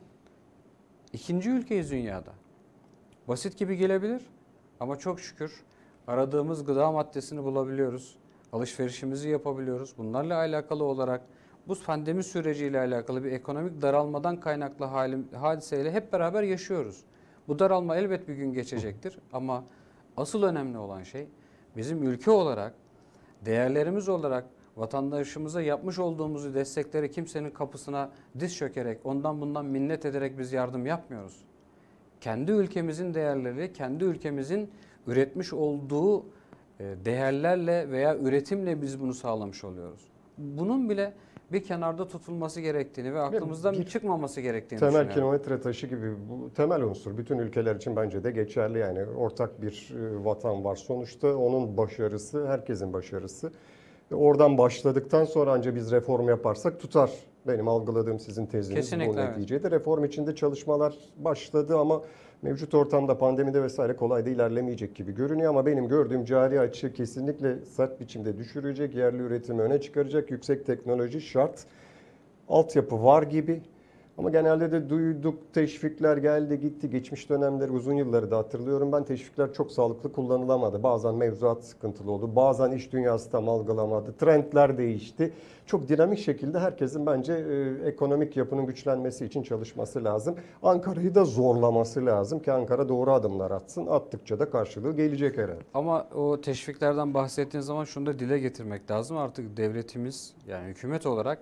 ikinci ülkeyiz dünyada. Basit gibi gelebilir ama çok şükür aradığımız gıda maddesini bulabiliyoruz. Alışverişimizi yapabiliyoruz. Bunlarla alakalı olarak bu pandemi süreciyle alakalı bir ekonomik daralmadan kaynaklı halim, hadiseyle hep beraber yaşıyoruz. Bu daralma elbet bir gün geçecektir ama asıl önemli olan şey bizim ülke olarak, değerlerimiz olarak vatandaşımıza yapmış olduğumuz destekleri kimsenin kapısına diz çökerek, ondan bundan minnet ederek biz yardım yapmıyoruz. Kendi ülkemizin değerleri, kendi ülkemizin üretmiş olduğu değerlerle veya üretimle biz bunu sağlamış oluyoruz. Bunun bile bir kenarda tutulması gerektiğini ve aklımızdan bir çıkmaması gerektiğini temel düşünüyorum. kilometre taşı gibi bu temel unsur bütün ülkeler için bence de geçerli. Yani ortak bir vatan var sonuçta, onun başarısı herkesin başarısı. Oradan başladıktan sonra ancak biz reform yaparsak tutar. Benim algıladığım sizin teziniz Kesinlikle, bu evet. neticede. Reform içinde çalışmalar başladı ama mevcut ortamda pandemide vesaire kolay da ilerlemeyecek gibi görünüyor. Ama benim gördüğüm cari açığı kesinlikle sert biçimde düşürecek, yerli üretimi öne çıkaracak, yüksek teknoloji şart, altyapı var gibi. Ama genelde de duyduk, teşvikler geldi gitti. Geçmiş dönemleri, uzun yılları da hatırlıyorum. Ben teşvikler çok sağlıklı kullanılamadı. Bazen mevzuat sıkıntılı oldu. Bazen iş dünyası tam algılamadı. Trendler değişti. Çok dinamik şekilde herkesin bence e, ekonomik yapının güçlenmesi için çalışması lazım. Ankara'yı da zorlaması lazım ki Ankara doğru adımlar atsın. Attıkça da karşılığı gelecek herhalde. Ama o teşviklerden bahsettiğiniz zaman şunu da dile getirmek lazım. Artık devletimiz yani hükümet olarak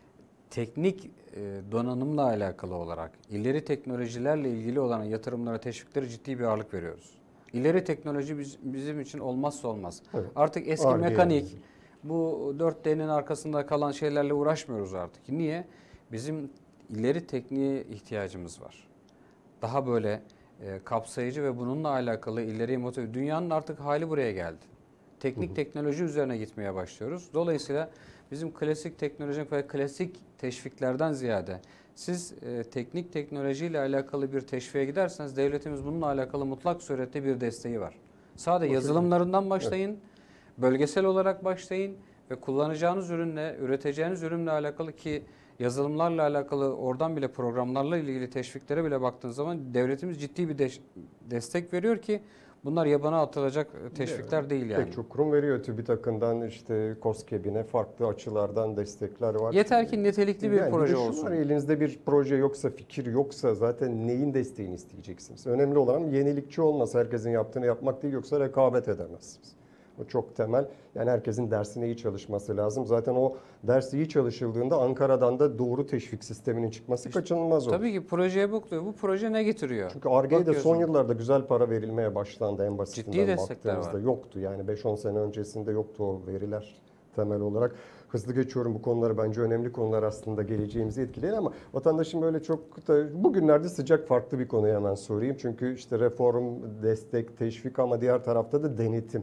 teknik donanımla alakalı olarak ileri teknolojilerle ilgili olan yatırımlara, teşviklere ciddi bir ağırlık veriyoruz. İleri teknoloji biz, bizim için olmazsa olmaz. Evet. Artık eski Arge mekanik, yani. Bu dört D'nin arkasında kalan şeylerle uğraşmıyoruz artık. Niye? Bizim ileri tekniğe ihtiyacımız var. Daha böyle e, kapsayıcı ve bununla alakalı ileriye motive. Dünyanın artık hali buraya geldi. Teknik hı hı. teknoloji üzerine gitmeye başlıyoruz. Dolayısıyla bizim klasik teknolojik ve klasik teşviklerden ziyade siz e, teknik teknolojiyle alakalı bir teşviğe giderseniz devletimiz bununla alakalı mutlak surette bir desteği var. Sadece yazılımlarından başlayın, evet. bölgesel olarak başlayın ve kullanacağınız ürünle, üreteceğiniz ürünle alakalı ki yazılımlarla alakalı oradan bile programlarla ilgili teşviklere bile baktığınız zaman devletimiz ciddi bir de destek veriyor ki bunlar yabana atılacak teşvikler evet, değil yani. Pek çok kurum veriyor. TÜBİTAK'ından işte KOSGEB'ine farklı açılardan destekler var. Yeter ki nitelikli bir yani proje bir olsun. Var, elinizde bir proje yoksa, fikir yoksa zaten neyin desteğini isteyeceksiniz? Önemli olan yenilikçi olması, herkesin yaptığını yapmak değil, yoksa rekabet edemezsiniz. O çok temel. Yani herkesin dersine iyi çalışması lazım. Zaten o ders iyi çalışıldığında Ankara'dan da doğru teşvik sisteminin çıkması işte, kaçınılmaz olur. Tabii ki projeye bakıyor. Bu proje ne getiriyor? Çünkü Ar-Ge'ye de son yıllarda güzel para verilmeye başlandı en basitinden ciddi destekler baktığımızda. Var. Yoktu yani beş on sene öncesinde yoktu o veriler temel olarak. Hızlı geçiyorum bu konuları, bence önemli konular aslında, geleceğimizi etkileyen ama vatandaşın böyle çok da bugünlerde sıcak farklı bir konuya hemen sorayım. Çünkü işte reform, destek, teşvik ama diğer tarafta da denetim.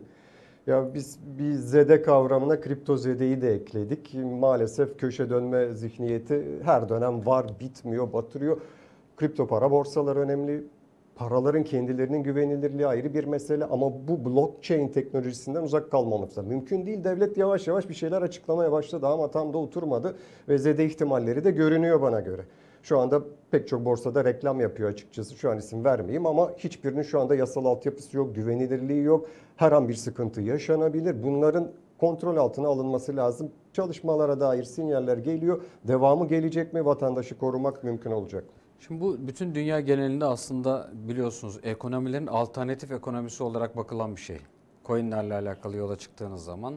Ya biz bir zede kavramına kripto zedeyi de ekledik. Maalesef köşe dönme zihniyeti her dönem var, bitmiyor, batırıyor. Kripto para borsaları önemli. Paraların kendilerinin güvenilirliği ayrı bir mesele ama bu blockchain teknolojisinden uzak kalmamız da mümkün değil. Devlet yavaş yavaş bir şeyler açıklamaya başladı ama tam da oturmadı ve zede ihtimalleri de görünüyor bana göre. Şu anda pek çok borsada reklam yapıyor açıkçası. Şu an isim vermeyeyim ama hiçbirinin şu anda yasal altyapısı yok, güvenilirliği yok. Her an bir sıkıntı yaşanabilir. Bunların kontrol altına alınması lazım. Çalışmalara dair sinyaller geliyor. Devamı gelecek mi? Vatandaşı korumak mümkün olacak. Şimdi bu bütün dünya genelinde aslında biliyorsunuz ekonomilerin alternatif ekonomisi olarak bakılan bir şey. Coinlerle alakalı yola çıktığınız zaman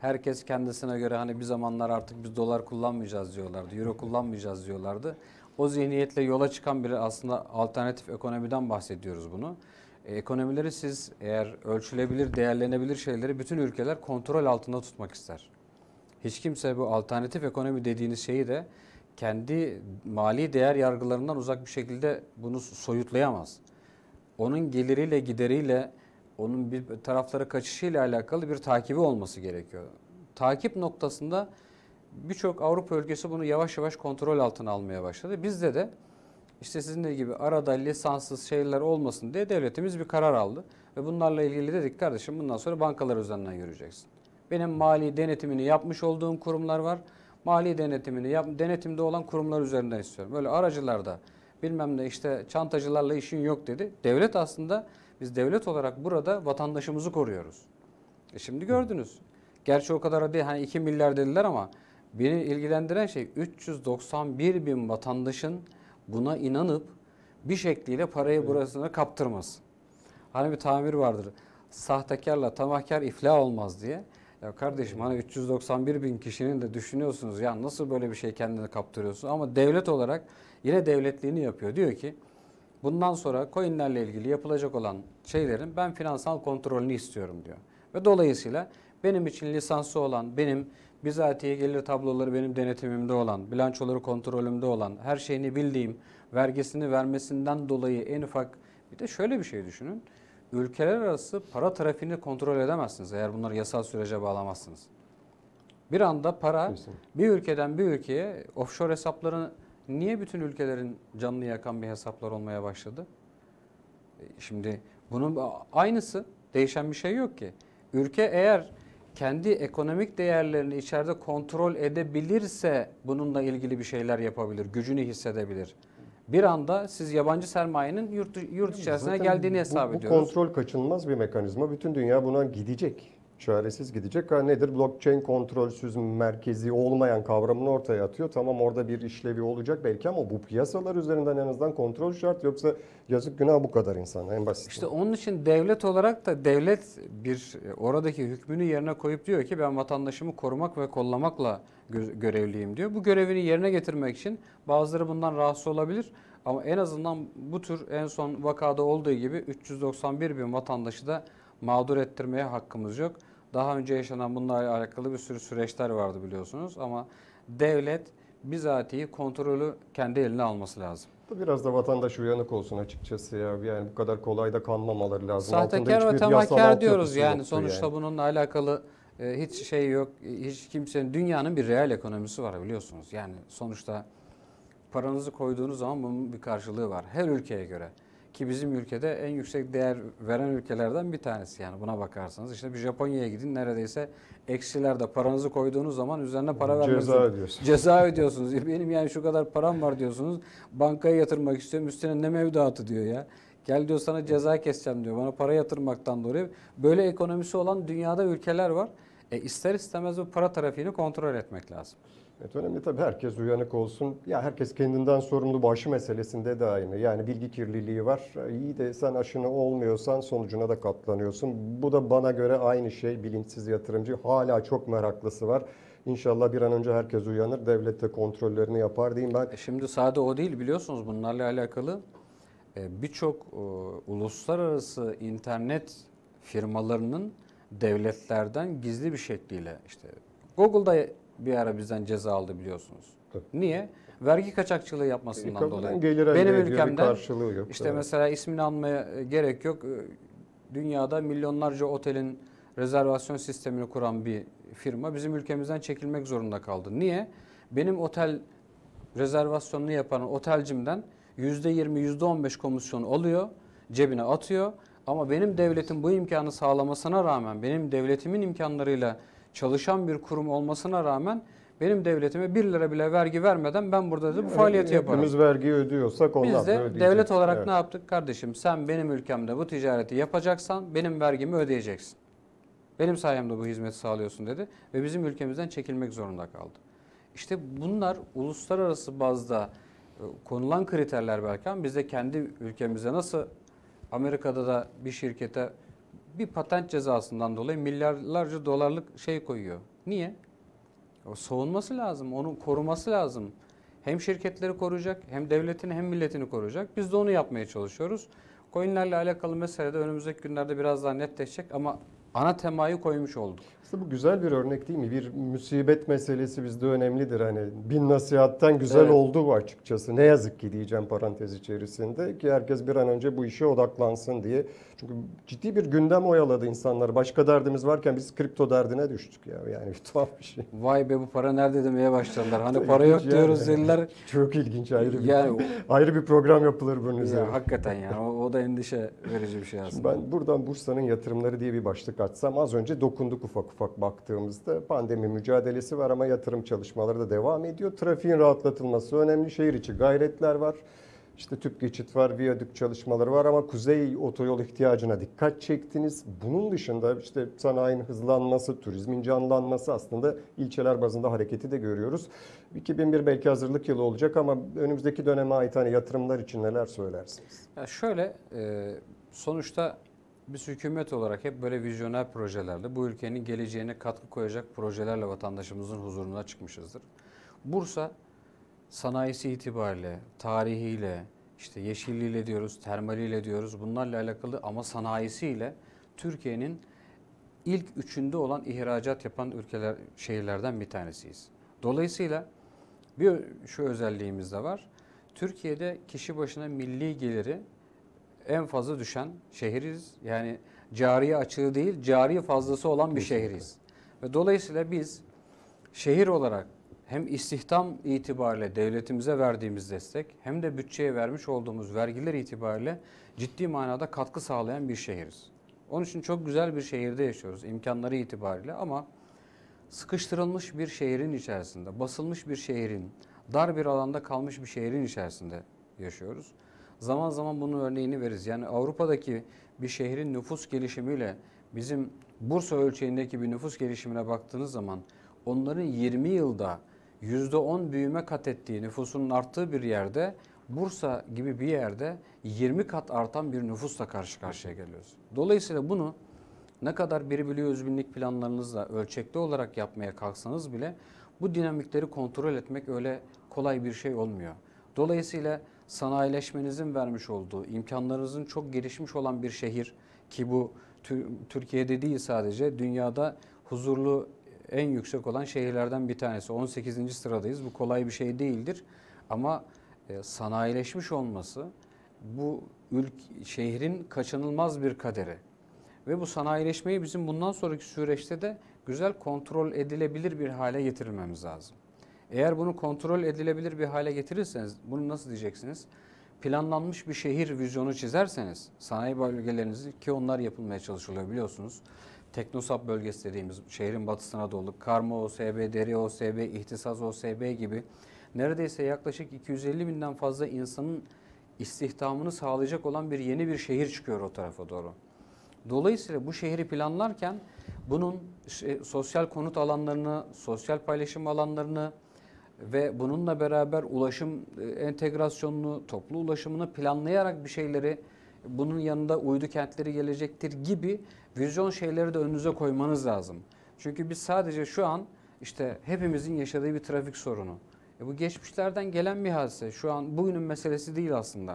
Herkes kendisine göre hani bir zamanlar artık biz dolar kullanmayacağız diyorlardı, euro kullanmayacağız diyorlardı. O zihniyetle yola çıkan bir aslında alternatif ekonomiden bahsediyoruz bunu. E, ekonomileri siz eğer ölçülebilir, değerlenebilir şeyleri bütün ülkeler kontrol altında tutmak ister. Hiç kimse bu alternatif ekonomi dediğiniz şeyi de kendi mali değer yargılarından uzak bir şekilde bunu soyutlayamaz. Onun geliriyle, gideriyle, onun bir taraflara kaçışıyla alakalı bir takibi olması gerekiyor. Takip noktasında birçok Avrupa ülkesi bunu yavaş yavaş kontrol altına almaya başladı. Bizde de işte sizinle gibi arada lisanssız şeyler olmasın diye devletimiz bir karar aldı. Ve bunlarla ilgili dedik kardeşim bundan sonra bankalar üzerinden yürüyeceksin. Benim mali denetimini yapmış olduğum kurumlar var. Mali denetimini yap, denetimde olan kurumlar üzerinden istiyorum. Böyle aracılarda bilmem ne işte çantacılarla işin yok dedi. Devlet aslında biz devlet olarak burada vatandaşımızı koruyoruz. E şimdi gördünüz. Gerçi o kadar değil hani iki milyar dediler ama beni ilgilendiren şey üç yüz doksan bir bin vatandaşın buna inanıp bir şekliyle parayı burasına kaptırması. Hani bir tabir vardır. Sahtekarla tamahkar iflah olmaz diye. Ya kardeşim hani üç yüz doksan bir bin kişinin de düşünüyorsunuz ya nasıl böyle bir şey kendine kaptırıyorsun ama devlet olarak yine devletliğini yapıyor. Diyor ki bundan sonra coinlerle ilgili yapılacak olan şeylerin ben finansal kontrolünü istiyorum diyor. Ve dolayısıyla benim için lisanslı olan, benim bizatihi gelir tabloları benim denetimimde olan, bilançoları kontrolümde olan, her şeyini bildiğim, vergisini vermesinden dolayı en ufak bir de şöyle bir şey düşünün. Ülkeler arası para trafiğini kontrol edemezsiniz eğer bunları yasal sürece bağlamazsınız. Bir anda para Kesinlikle. bir ülkeden bir ülkeye offshore hesapları niye bütün ülkelerin canını yakan bir hesaplar olmaya başladı? Şimdi bunun aynısı değişen bir şey yok ki. Ülke eğer kendi ekonomik değerlerini içeride kontrol edebilirse bununla ilgili bir şeyler yapabilir, gücünü hissedebilir. Bir anda siz yabancı sermayenin yurt, yurt içerisine Zaten geldiğini hesap bu, ediyoruz. Bu kontrol kaçınılmaz bir mekanizma. Bütün dünya buna gidecek. Çaresiz gidecek. Ha nedir? Blockchain kontrolsüz, merkezi olmayan kavramını ortaya atıyor. Tamam orada bir işlevi olacak belki ama bu piyasalar üzerinden en azından kontrol şart. Yoksa yazık günah bu kadar insan en basit. İşte onun için devlet olarak da devlet bir oradaki hükmünü yerine koyup diyor ki ben vatandaşımı korumak ve kollamakla gö- görevliyim diyor. Bu görevini yerine getirmek için bazıları bundan rahatsız olabilir. Ama en azından bu tür en son vakada olduğu gibi üç yüz doksan bir bin vatandaşı da mağdur ettirmeye hakkımız yok. Daha önce yaşanan bunlarla alakalı bir sürü süreçler vardı biliyorsunuz ama devlet bizatihi kontrolü kendi eline alması lazım. Biraz da vatandaş uyanık olsun açıkçası ya. Yani bu kadar kolay da kanmamaları lazım. Sahtekar ve tamahkar diyoruz yani sonuçta yani. Bununla alakalı e, hiç şey yok. Hiç kimsenin dünyanın bir reel ekonomisi var biliyorsunuz. Yani sonuçta paranızı koyduğunuz zaman bunun bir karşılığı var. Her ülkeye göre. Ki bizim ülkede en yüksek değer veren ülkelerden bir tanesi yani buna bakarsanız. İşte bir Japonya'ya gidin neredeyse eksilerde paranızı koyduğunuz zaman üzerine para vermeniz. Ceza ödüyorsunuz. Ceza ödüyorsunuz. Benim yani şu kadar param var diyorsunuz. Bankaya yatırmak istiyorum. Üstüne ne mevduatı diyor ya. Gel diyor sana ceza keseceğim diyor. Bana para yatırmaktan dolayı. Böyle ekonomisi olan dünyada ülkeler var. E ister istemez bu para trafiğini kontrol etmek lazım. Evet, önemli tabii herkes uyanık olsun. Ya herkes kendinden sorumlu, bu aşı meselesinde de aynı. Yani bilgi kirliliği var. İyi de sen aşını olmuyorsan sonucuna da katlanıyorsun. Bu da bana göre aynı şey. Bilinçsiz yatırımcı hala çok meraklısı var. İnşallah bir an önce herkes uyanır. Devlet de kontrollerini yapar diyeyim ben. E şimdi sade o değil biliyorsunuz bunlarla alakalı birçok uluslararası internet firmalarının devletlerden gizli bir şekliyle işte Google'da bir ara bizden ceza aldı biliyorsunuz. Tabii. Niye? Vergi kaçakçılığı yapmasından e, dolayı. Benim ülkemde işte evet. Mesela ismini almaya gerek yok. Dünyada milyonlarca otelin rezervasyon sistemini kuran bir firma bizim ülkemizden çekilmek zorunda kaldı. Niye? Benim otel rezervasyonunu yapan otelcimden yüzde yirmi, yüzde on beş komisyon alıyor, cebine atıyor. Ama benim devletim bu imkanı sağlamasına rağmen, benim devletimin imkanlarıyla çalışan bir kurum olmasına rağmen benim devletime bir lira bile vergi vermeden ben burada da bu faaliyeti yaparım. Hepimiz vergi ödüyorsak onlar Biz de ödeyecek. devlet olarak evet. ne yaptık? Kardeşim sen benim ülkemde bu ticareti yapacaksan benim vergimi ödeyeceksin. Benim sayemde bu hizmeti sağlıyorsun dedi ve bizim ülkemizden çekilmek zorunda kaldı. İşte bunlar uluslararası bazda konulan kriterler belki ama biz de kendi ülkemizde nasıl Amerika'da da bir şirkete bir patent cezasından dolayı milyarlarca dolarlık şey koyuyor. Niye? O savunması lazım, onu koruması lazım. Hem şirketleri koruyacak, hem devletini hem milletini koruyacak. Biz de onu yapmaya çalışıyoruz. Coinlerle alakalı mesele de önümüzdeki günlerde biraz daha netleşecek ama ana temayı koymuş olduk. Aslında bu güzel bir örnek değil mi? Bir musibet meselesi bizde önemlidir. Hani bin nasihattan güzel Evet. oldu bu açıkçası. Ne yazık ki diyeceğim parantez içerisinde ki herkes bir an önce bu işe odaklansın diye. Çünkü ciddi bir gündem oyaladı insanlar. Başka derdimiz varken biz kripto derdine düştük ya. Yani tuhaf bir şey. Vay be bu para nerede demeye başladılar. Hani para yok İlginç diyoruz yani. dediler. Çok ilginç, ayrı bir, Yani- ayrı bir program yapılır bunun üzerine. Ya, hakikaten yani o, o da endişe verici bir şey aslında. Ben buradan Bursa'nın yatırımları diye bir başlık açsam, az önce dokunduk ufak ufak baktığımızda pandemi mücadelesi var ama yatırım çalışmaları da devam ediyor. Trafiğin rahatlatılması önemli, şehir içi gayretler var. İşte tüp geçit var, viyadük çalışmaları var ama kuzey otoyol ihtiyacına dikkat çektiniz. Bunun dışında işte sanayinin hızlanması, turizmin canlanması, aslında ilçeler bazında hareketi de görüyoruz. iki bin bir belki hazırlık yılı olacak ama önümüzdeki döneme ait hani yatırımlar için neler söylersiniz? Ya şöyle, e, sonuçta biz hükümet olarak hep böyle vizyoner projelerle, bu ülkenin geleceğine katkı koyacak projelerle vatandaşımızın huzuruna çıkmışızdır. Bursa sanayisi itibariyle, tarihiyle, işte yeşilliğiyle diyoruz, termaliyle diyoruz, bunlarla alakalı ama sanayisiyle Türkiye'nin ilk üçünde olan ihracat yapan ülkeler, şehirlerden bir tanesiyiz. Dolayısıyla bir şu özelliğimiz de var. Türkiye'de kişi başına milli geliri en fazla düşen şehiriz. Yani cari açığı değil, cari fazlası olan bir şehiriz. Ve dolayısıyla biz şehir olarak hem istihdam itibariyle devletimize verdiğimiz destek hem de bütçeye vermiş olduğumuz vergiler itibariyle ciddi manada katkı sağlayan bir şehiriz. Onun için çok güzel bir şehirde yaşıyoruz imkanları itibariyle ama sıkıştırılmış bir şehrin içerisinde, basılmış bir şehrin, dar bir alanda kalmış bir şehrin içerisinde yaşıyoruz. Zaman zaman bunun örneğini veririz. Yani Avrupa'daki bir şehrin nüfus gelişimiyle bizim Bursa ölçeğindeki bir nüfus gelişimine baktığınız zaman onların yirmi yılda yüzde on büyüme kat ettiği, nüfusunun arttığı bir yerde, Bursa gibi bir yerde yirmi kat artan bir nüfusla karşı karşıya geliyoruz. Dolayısıyla bunu ne kadar bir bölü yüz binlik planlarınızla ölçekli olarak yapmaya kalksanız bile bu dinamikleri kontrol etmek öyle kolay bir şey olmuyor. Dolayısıyla sanayileşmenizin vermiş olduğu, imkanlarınızın çok gelişmiş olan bir şehir ki bu Türkiye'de değil sadece dünyada huzurlu en yüksek olan şehirlerden bir tanesi. on sekizinci sıradayız. Bu kolay bir şey değildir. Ama e, sanayileşmiş olması bu ülke, şehrin kaçınılmaz bir kaderi. Ve bu sanayileşmeyi bizim bundan sonraki süreçte de güzel kontrol edilebilir bir hale getirmemiz lazım. Eğer bunu kontrol edilebilir bir hale getirirseniz, bunu nasıl diyeceksiniz? Planlanmış bir şehir vizyonu çizerseniz, sanayi bölgelerinizi ki onlar yapılmaya çalışılıyor biliyorsunuz. Teknosap bölgesi dediğimiz şehrin batısına doğru Karma O S B, Deri O S B, İhtisas O S B gibi neredeyse yaklaşık iki yüz elli binden fazla insanın istihdamını sağlayacak olan bir yeni bir şehir çıkıyor o tarafa doğru. Dolayısıyla bu şehri planlarken bunun sosyal konut alanlarını, sosyal paylaşım alanlarını ve bununla beraber ulaşım entegrasyonunu, toplu ulaşımını planlayarak bir şeyleri, bunun yanında uydu kentleri gelecektir gibi vizyon şeyleri de önünüze koymanız lazım. Çünkü biz sadece şu an işte hepimizin yaşadığı bir trafik sorunu. E bu geçmişlerden gelen bir hadise. Şu an bugünün meselesi değil aslında.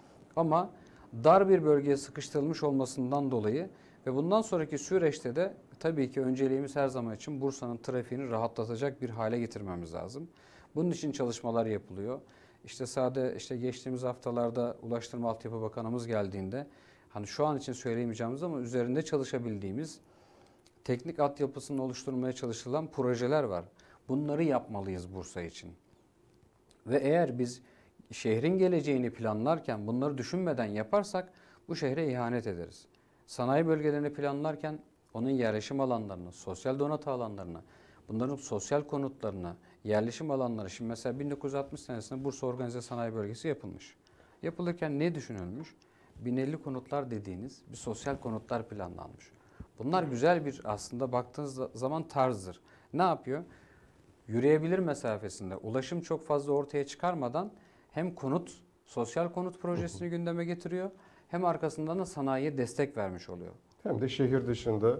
Ama dar bir bölgeye sıkıştırılmış olmasından dolayı ve bundan sonraki süreçte de tabii ki önceliğimiz her zaman için Bursa'nın trafiğini rahatlatacak bir hale getirmemiz lazım. Bunun için çalışmalar yapılıyor. İşte sade işte geçtiğimiz haftalarda Ulaştırma Altyapı Bakanımız geldiğinde hani şu an için söyleyemeyeceğimiz ama üzerinde çalışabildiğimiz teknik altyapısını oluşturmaya çalışılan projeler var. Bunları yapmalıyız Bursa için. Ve eğer biz şehrin geleceğini planlarken bunları düşünmeden yaparsak bu şehre ihanet ederiz. Sanayi bölgelerini planlarken onun yerleşim alanlarını, sosyal donatı alanlarını, bunların sosyal konutlarını, yerleşim alanları. Şimdi mesela bin dokuz yüz altmış senesinde Bursa Organize Sanayi Bölgesi yapılmış. Yapılırken ne düşünülmüş? bin elli konutlar dediğiniz bir sosyal konutlar planlanmış. Bunlar güzel bir aslında baktığınız zaman tarzdır. Ne yapıyor? Yürüyebilir mesafesinde ulaşım çok fazla ortaya çıkarmadan hem konut, sosyal konut projesini gündeme getiriyor hem arkasından da sanayiye destek vermiş oluyor. Hem de şehir dışında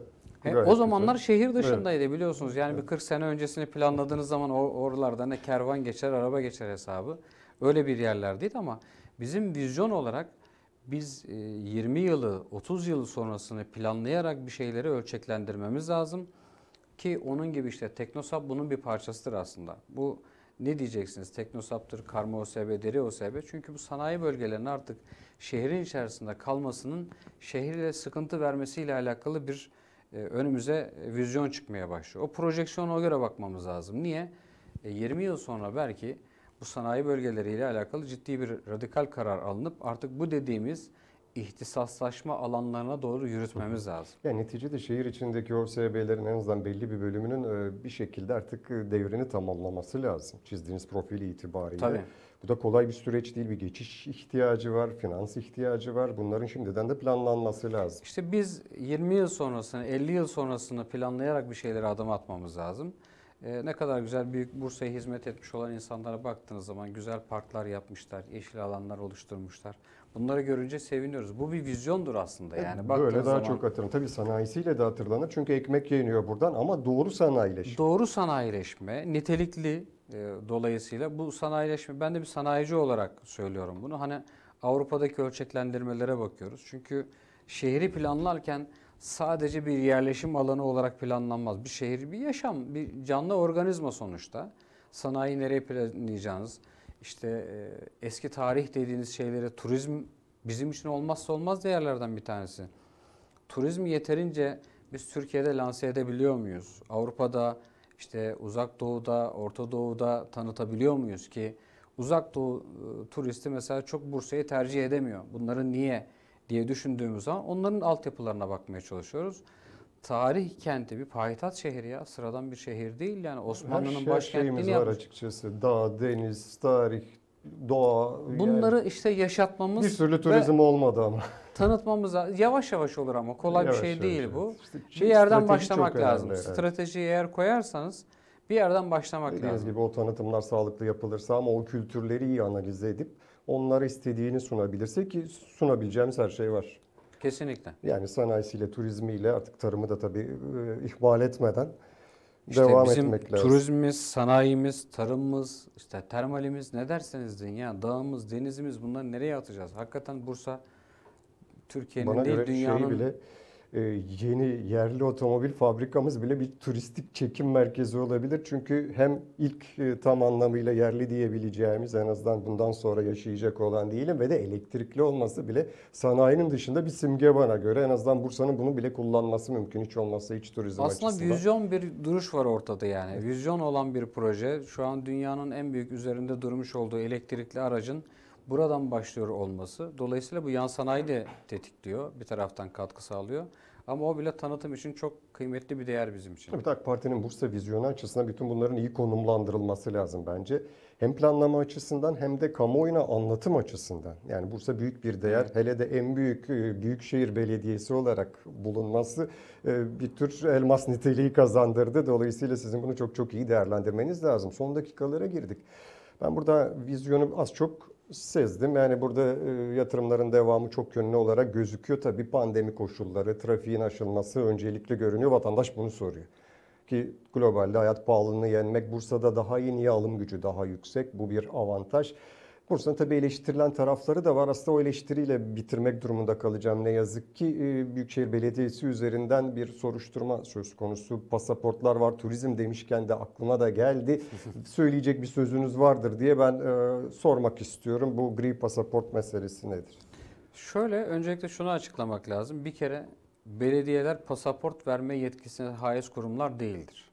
He, Gayet o zamanlar güzel. şehir dışındaydı biliyorsunuz. Yani bir kırk sene öncesini planladığınız zaman o oralarda ne kervan geçer, araba geçer hesabı. Öyle bir yerlerdeydi ama bizim vizyon olarak biz yirmi yılı, otuz yılı sonrasını planlayarak bir şeyleri ölçeklendirmemiz lazım. Ki onun gibi işte Teknosap bunun bir parçasıdır aslında. Bu ne diyeceksiniz? Teknosap'tır, Karma O S B, Deri O S B. Çünkü bu sanayi bölgelerinin artık şehrin içerisinde kalmasının şehirle sıkıntı vermesiyle alakalı bir e, önümüze vizyon çıkmaya başlıyor. O projeksiyona göre bakmamız lazım. Niye? E, yirmi yıl sonra belki bu sanayi bölgeleriyle alakalı ciddi bir radikal karar alınıp artık bu dediğimiz ihtisaslaşma alanlarına doğru yürütmemiz lazım. Yani neticede şehir içindeki O S B'lerin en azından belli bir bölümünün bir şekilde artık devrini tamamlaması lazım. Çizdiğiniz profili itibariyle. Tabii. Bu da kolay bir süreç değil. Bir geçiş ihtiyacı var, finans ihtiyacı var. Bunların şimdiden de planlanması lazım. İşte biz yirmi yıl sonrasını, elli yıl sonrasını planlayarak bir şeylere adım atmamız lazım. Ee, ne kadar güzel büyük Bursa'ya hizmet etmiş olan insanlara baktığınız zaman güzel parklar yapmışlar, yeşil alanlar oluşturmuşlar. Bunları görünce seviniyoruz. Bu bir vizyondur aslında yani. Böyle daha zaman, çok hatırlanır. Tabii sanayisiyle de hatırlanır. Çünkü ekmek yeniyor buradan ama doğru sanayileşme. Doğru sanayileşme, nitelikli e, dolayısıyla bu sanayileşme, ben de bir sanayici olarak söylüyorum bunu. Hani Avrupa'daki ölçeklendirmelere bakıyoruz. Çünkü şehri planlarken sadece bir yerleşim alanı olarak planlanmaz. Bir şehir bir yaşam, bir canlı organizma sonuçta. Sanayi nereye planlayacağınız, işte e, eski tarih dediğiniz şeylere, turizm bizim için olmazsa olmaz değerlerden bir tanesi. Turizmi yeterince biz Türkiye'de lanse edebiliyor muyuz? Avrupa'da, işte Uzak Doğu'da, Orta Doğu'da tanıtabiliyor muyuz ki? Uzak Doğu e, turisti mesela çok Bursa'yı tercih edemiyor. Bunların niye diye düşündüğümüz zaman onların altyapılarına bakmaya çalışıyoruz. Tarih kenti, bir payitaht şehri ya, sıradan bir şehir değil yani. Osmanlı'nın Her başkentliğini şeyimiz var yapmış. açıkçası. Dağ, deniz, tarih, doğa. Bunları yani işte yaşatmamız bir türlü turizm olmadı ama. tanıtmamız lazım. Yavaş yavaş olur ama kolay Yavaş bir şey yavaş, değil evet. bu. İşte bir yerden strateji başlamak çok lazım. önemli, evet. Stratejiyi eğer koyarsanız bir yerden başlamak Dediğiniz lazım. gibi o tanıtımlar sağlıklı yapılırsa ama o kültürleri iyi analiz edip onlara istediğini sunabilirse, ki sunabileceğimiz her şey var. Kesinlikle. Yani sanayisiyle, turizmiyle, artık tarımı da tabii e, ihmal etmeden İşte devam bizim etmek lazım. turizmimiz, sanayimiz, tarımımız, işte termalimiz, ne derseniz deyin ya, dağımız, denizimiz, bunları nereye atacağız? Hakikaten Bursa Türkiye'nin Bana değil göre dünyanın şey bile e, yeni yerli otomobil fabrikamız bile bir turistik çekim merkezi olabilir. Çünkü hem ilk e, tam anlamıyla yerli diyebileceğimiz, en azından bundan sonra yaşayacak olan değilim, ve de elektrikli olması bile sanayinin dışında bir simge bana göre. En azından Bursa'nın bunu bile kullanması mümkün, hiç olmazsa iç turizm aslında açısından. vizyon bir duruş var ortada yani. Vizyon olan bir proje. Şu an dünyanın en büyük üzerinde durmuş olduğu elektrikli aracın buradan başlıyor olması. Dolayısıyla bu yan sanayi de tetikliyor. Bir taraftan katkı sağlıyor. Ama o bile tanıtım için çok kıymetli bir değer bizim için. Tabii AK Parti'nin Bursa vizyonu açısından bütün bunların iyi konumlandırılması lazım bence. Hem planlama açısından hem de kamuoyuna anlatım açısından. Yani Bursa büyük bir değer. Evet. Hele de en büyük büyükşehir belediyesi olarak bulunması bir tür elmas niteliği kazandırdı. Dolayısıyla sizin bunu çok çok iyi değerlendirmeniz lazım. Son dakikalara girdik. Ben burada vizyonu az çok sezdim. Yani burada e, yatırımların devamı çok yönlü olarak gözüküyor. Tabii pandemi koşulları, trafiğin aşılması öncelikli görünüyor. Vatandaş bunu soruyor. Ki globalde hayat pahalılığını yenmek, Bursa'da daha iyi, niye alım gücü daha yüksek? Bu bir avantaj. Bursa'nın tabii eleştirilen tarafları da var. Aslında o eleştiriyle bitirmek durumunda kalacağım. Ne yazık ki e, Büyükşehir Belediyesi üzerinden bir soruşturma söz konusu. Pasaportlar var. Turizm demişken de aklıma da geldi. Söyleyecek bir sözünüz vardır diye ben e, sormak istiyorum. Bu gri pasaport meselesi nedir? Şöyle, öncelikle şunu açıklamak lazım. Bir kere belediyeler pasaport verme yetkisine haiz kurumlar değildir.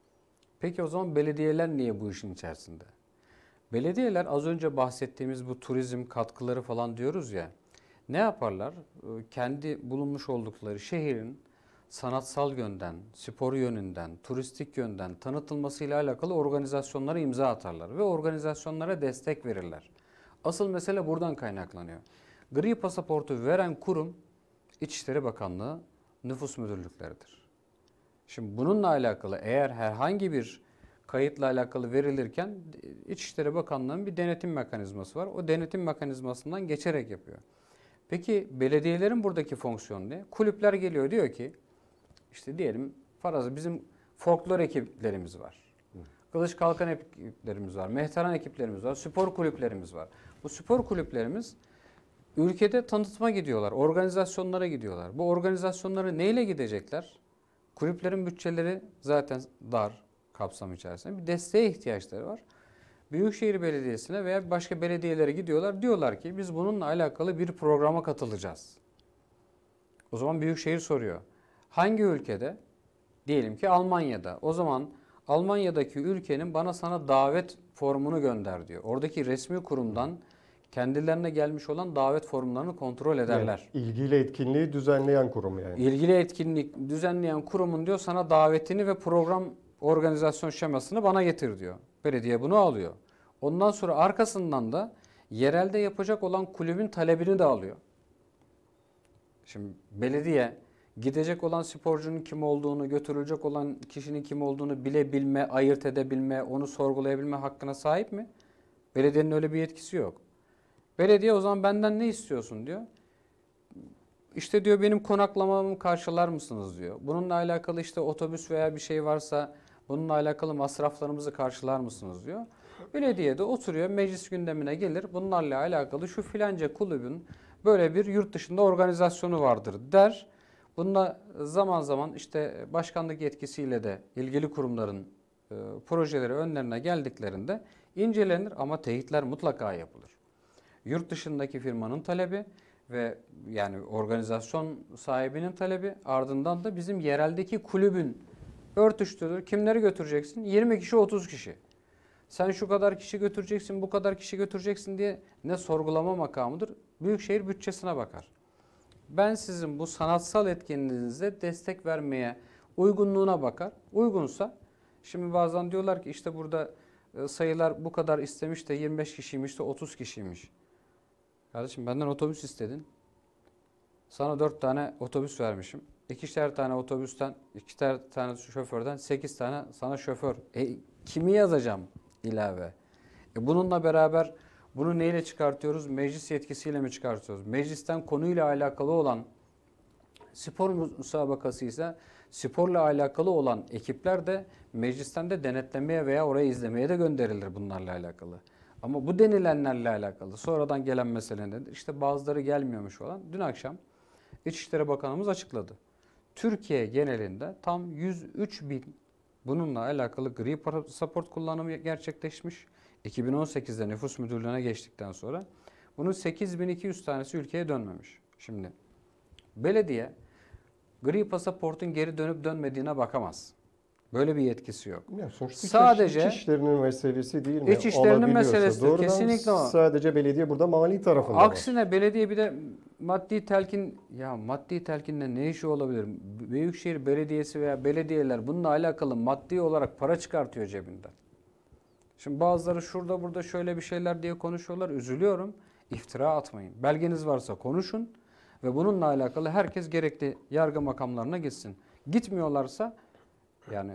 Peki o zaman belediyeler niye bu işin içerisinde? Belediyeler, az önce bahsettiğimiz bu turizm katkıları falan diyoruz ya, ne yaparlar? Kendi bulunmuş oldukları şehrin sanatsal yönden, spor yönünden, turistik yönden tanıtılmasıyla alakalı organizasyonlara imza atarlar ve organizasyonlara destek verirler. Asıl mesele buradan kaynaklanıyor. Gri pasaportu veren kurum İçişleri Bakanlığı, nüfus müdürlükleridir. Şimdi bununla alakalı eğer herhangi bir kayıtla alakalı verilirken İçişleri Bakanlığı'nın bir denetim mekanizması var. O denetim mekanizmasından geçerek yapıyor. Peki belediyelerin buradaki fonksiyonu ne? Kulüpler geliyor, diyor ki İşte diyelim faraza bizim folklor ekiplerimiz var. Kılıç Kalkan ekiplerimiz var. Mehteran ekiplerimiz var. Spor kulüplerimiz var. Bu spor kulüplerimiz ülkede tanıtma gidiyorlar. Organizasyonlara gidiyorlar. Bu organizasyonlara neyle gidecekler? Kulüplerin bütçeleri zaten dar kapsam içerisinde. Bir desteğe ihtiyaçları var. Büyükşehir Belediyesi'ne veya başka belediyelere gidiyorlar. Diyorlar ki biz bununla alakalı bir programa katılacağız. O zaman Büyükşehir soruyor. Hangi ülkede? Diyelim ki Almanya'da. O zaman Almanya'daki ülkenin bana sana davet formunu gönder diyor. Oradaki resmi kurumdan kendilerine gelmiş olan davet formlarını kontrol ederler. Yani ilgili etkinliği düzenleyen kurum yani. İlgili etkinlik düzenleyen kurumun diyor sana davetini ve program organizasyon şemasını bana getir diyor. Belediye bunu alıyor. Ondan sonra arkasından da yerelde yapacak olan kulübün talebini de alıyor. Şimdi belediye gidecek olan sporcunun kim olduğunu, götürülecek olan kişinin kim olduğunu bilebilme, ayırt edebilme, onu sorgulayabilme hakkına sahip mi? Belediyenin öyle bir yetkisi yok. Belediye o zaman benden ne istiyorsun diyor. İşte diyor benim konaklamamı karşılar mısınız diyor. Bununla alakalı işte otobüs veya bir şey varsa bununla alakalı masraflarımızı karşılar mısınız diyor. Belediye de oturuyor, meclis gündemine gelir. Bunlarla alakalı şu filanca kulübün böyle bir yurt dışında organizasyonu vardır der. Bununla zaman zaman işte başkanlık yetkisiyle de ilgili kurumların e, projeleri önlerine geldiklerinde incelenir ama teyitler mutlaka yapılır. Yurt dışındaki firmanın talebi ve yani organizasyon sahibinin talebi, ardından da bizim yereldeki kulübün örtüştürülür. Kimleri götüreceksin? yirmi kişi, otuz kişi. Sen şu kadar kişi götüreceksin, bu kadar kişi götüreceksin diye ne sorgulama makamıdır? Büyükşehir bütçesine bakar. Ben sizin bu sanatsal etkinliğinize destek vermeye uygunluğuna bakar. Uygunsa, şimdi bazen diyorlar ki işte burada sayılar bu kadar istemiş de yirmi beş kişiymiş de otuz kişiymiş. Kardeşim benden otobüs istedin. Sana dört tane otobüs vermişim. İkişer tane otobüsten, ikişer tane şoförden sekiz tane sana şoför. E, kimi yazacağım ilave? E, bununla beraber bunu neyle çıkartıyoruz? Meclis yetkisiyle mi çıkartıyoruz? Meclisten konuyla alakalı olan spor müsabakası ise sporla alakalı olan ekipler de meclisten de denetlemeye veya oraya izlemeye de gönderilir bunlarla alakalı. Ama bu denilenlerle alakalı sonradan gelen mesele nedir? İşte bazıları gelmiyormuş falan. Dün akşam İçişleri Bakanımız açıkladı. Türkiye genelinde tam yüz üç bin bununla alakalı gri pasaport kullanımı gerçekleşmiş. iki bin on sekizde nüfus müdürlüğüne geçtikten sonra bunun sekiz bin iki yüz tanesi ülkeye dönmemiş. Şimdi belediye gri pasaportun geri dönüp dönmediğine bakamaz. Böyle bir yetkisi yok. Ya sonuçta sadece iç işlerinin meselesi değil mi? İç işlerinin meselesi kesinlikle o. Sadece belediye burada mali tarafında Aksine var. belediye bir de maddi telkin, ya maddi telkinle ne işi olabilir? Büyükşehir Belediyesi veya belediyeler bununla alakalı maddi olarak para çıkartıyor cebinden. Şimdi bazıları şurada burada şöyle bir şeyler diye konuşuyorlar. Üzülüyorum. İftira atmayın. Belgeniz varsa konuşun ve bununla alakalı herkes gerekli yargı makamlarına gitsin. Gitmiyorlarsa yani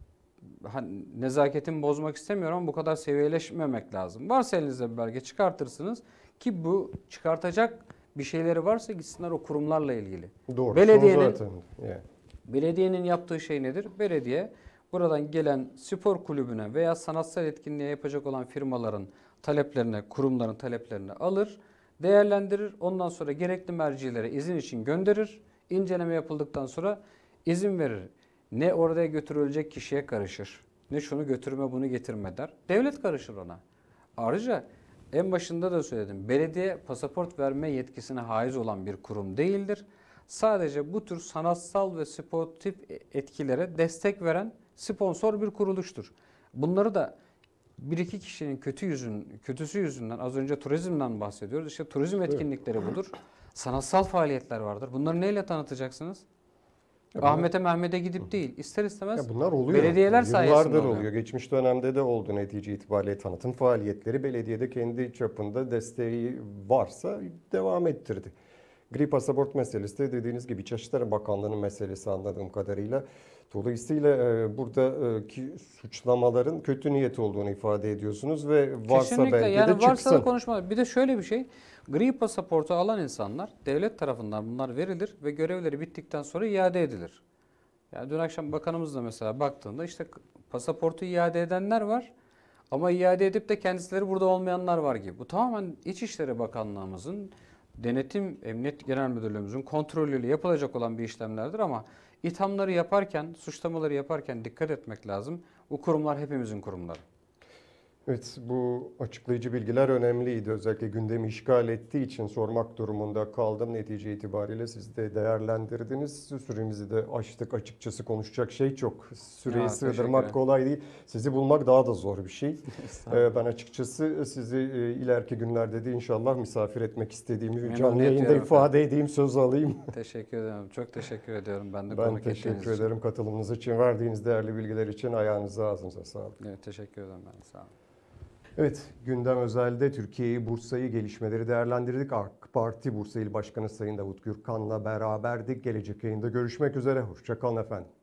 hani nezaketimi bozmak istemiyorum ama bu kadar seviyeleşmemek lazım. Varsa elinizde bir belge çıkartırsınız ki bu çıkartacak bir şeyleri varsa gitsinler o kurumlarla ilgili. Doğru. Belediyenin, zaten. Yeah. belediyenin yaptığı şey nedir? Belediye buradan gelen spor kulübüne veya sanatsal etkinliğe yapacak olan firmaların taleplerine, kurumların taleplerini alır, değerlendirir. Ondan sonra gerekli mercilere izin için gönderir. İnceleme yapıldıktan sonra izin verir. Ne oraya götürülecek kişiye karışır, ne şunu götürme bunu getirme der. Devlet karışır ona. Ayrıca en başında da söyledim. Belediye pasaport verme yetkisine haiz olan bir kurum değildir. Sadece bu tür sanatsal ve sportif etkilere destek veren sponsor bir kuruluştur. Bunları da bir iki kişinin kötü yüzün, kötüsü yüzünden az önce turizmden bahsediyoruz. İşte turizm etkinlikleri budur. Sanatsal faaliyetler vardır. Bunları neyle tanıtacaksınız? Ya Ahmet'e Mehmet'e gidip değil. İster istemez ya bunlar oluyor. Belediyeler sayesinde Yıllardır oluyor. oluyor. Geçmiş dönemde de oldu netice itibariyle tanıtım faaliyetleri. Belediyede kendi çapında desteği varsa devam ettirdi. Gri pasaport meselesi de dediğiniz gibi İçişleri Bakanlığı'nın meselesi anladığım kadarıyla. Dolayısıyla e, buradaki suçlamaların kötü niyet olduğunu ifade ediyorsunuz ve varsa Kesinlikle. belki Yani de varsa çıksın. da konuşma. Bir de şöyle bir şey. Gri pasaportu alan insanlar devlet tarafından bunlar verilir ve görevleri bittikten sonra iade edilir. Yani dün akşam bakanımız da mesela baktığında işte pasaportu iade edenler var ama iade edip de kendisileri burada olmayanlar var gibi. Bu tamamen İçişleri Bakanlığımızın, Denetim Emniyet Genel Müdürlüğümüzün kontrolüyle yapılacak olan bir işlemlerdir ama ithamları yaparken, suçlamaları yaparken dikkat etmek lazım. Bu kurumlar hepimizin kurumları. Evet, bu açıklayıcı bilgiler önemliydi. Özellikle gündemi işgal ettiği için sormak durumunda kaldım. Netice itibariyle siz de değerlendirdiniz. Süremizi de açtık. Açıkçası konuşacak şey çok. Süreyi Ya, sığdırmak kolay değil. Sizi bulmak daha da zor bir şey. ee, ben açıkçası sizi e, ileriki günlerde de inşallah misafir etmek istediğimi canlı yayında ifade edeyim, söz alayım. Teşekkür ederim. Çok teşekkür ediyorum. Ben de Ben teşekkür ederim için. Katılımınız için, verdiğiniz değerli bilgiler için. Ayağınıza, ağzınıza sağlık. Evet, teşekkür ederim ben. Sağ olun. Evet, gündem özelde Türkiye'yi, Bursa'yı, gelişmeleri değerlendirdik. AK Parti Bursa İl Başkanı Sayın Davut Gürkan'la beraberdik. Gelecek yayında görüşmek üzere. Hoşça kalın efendim.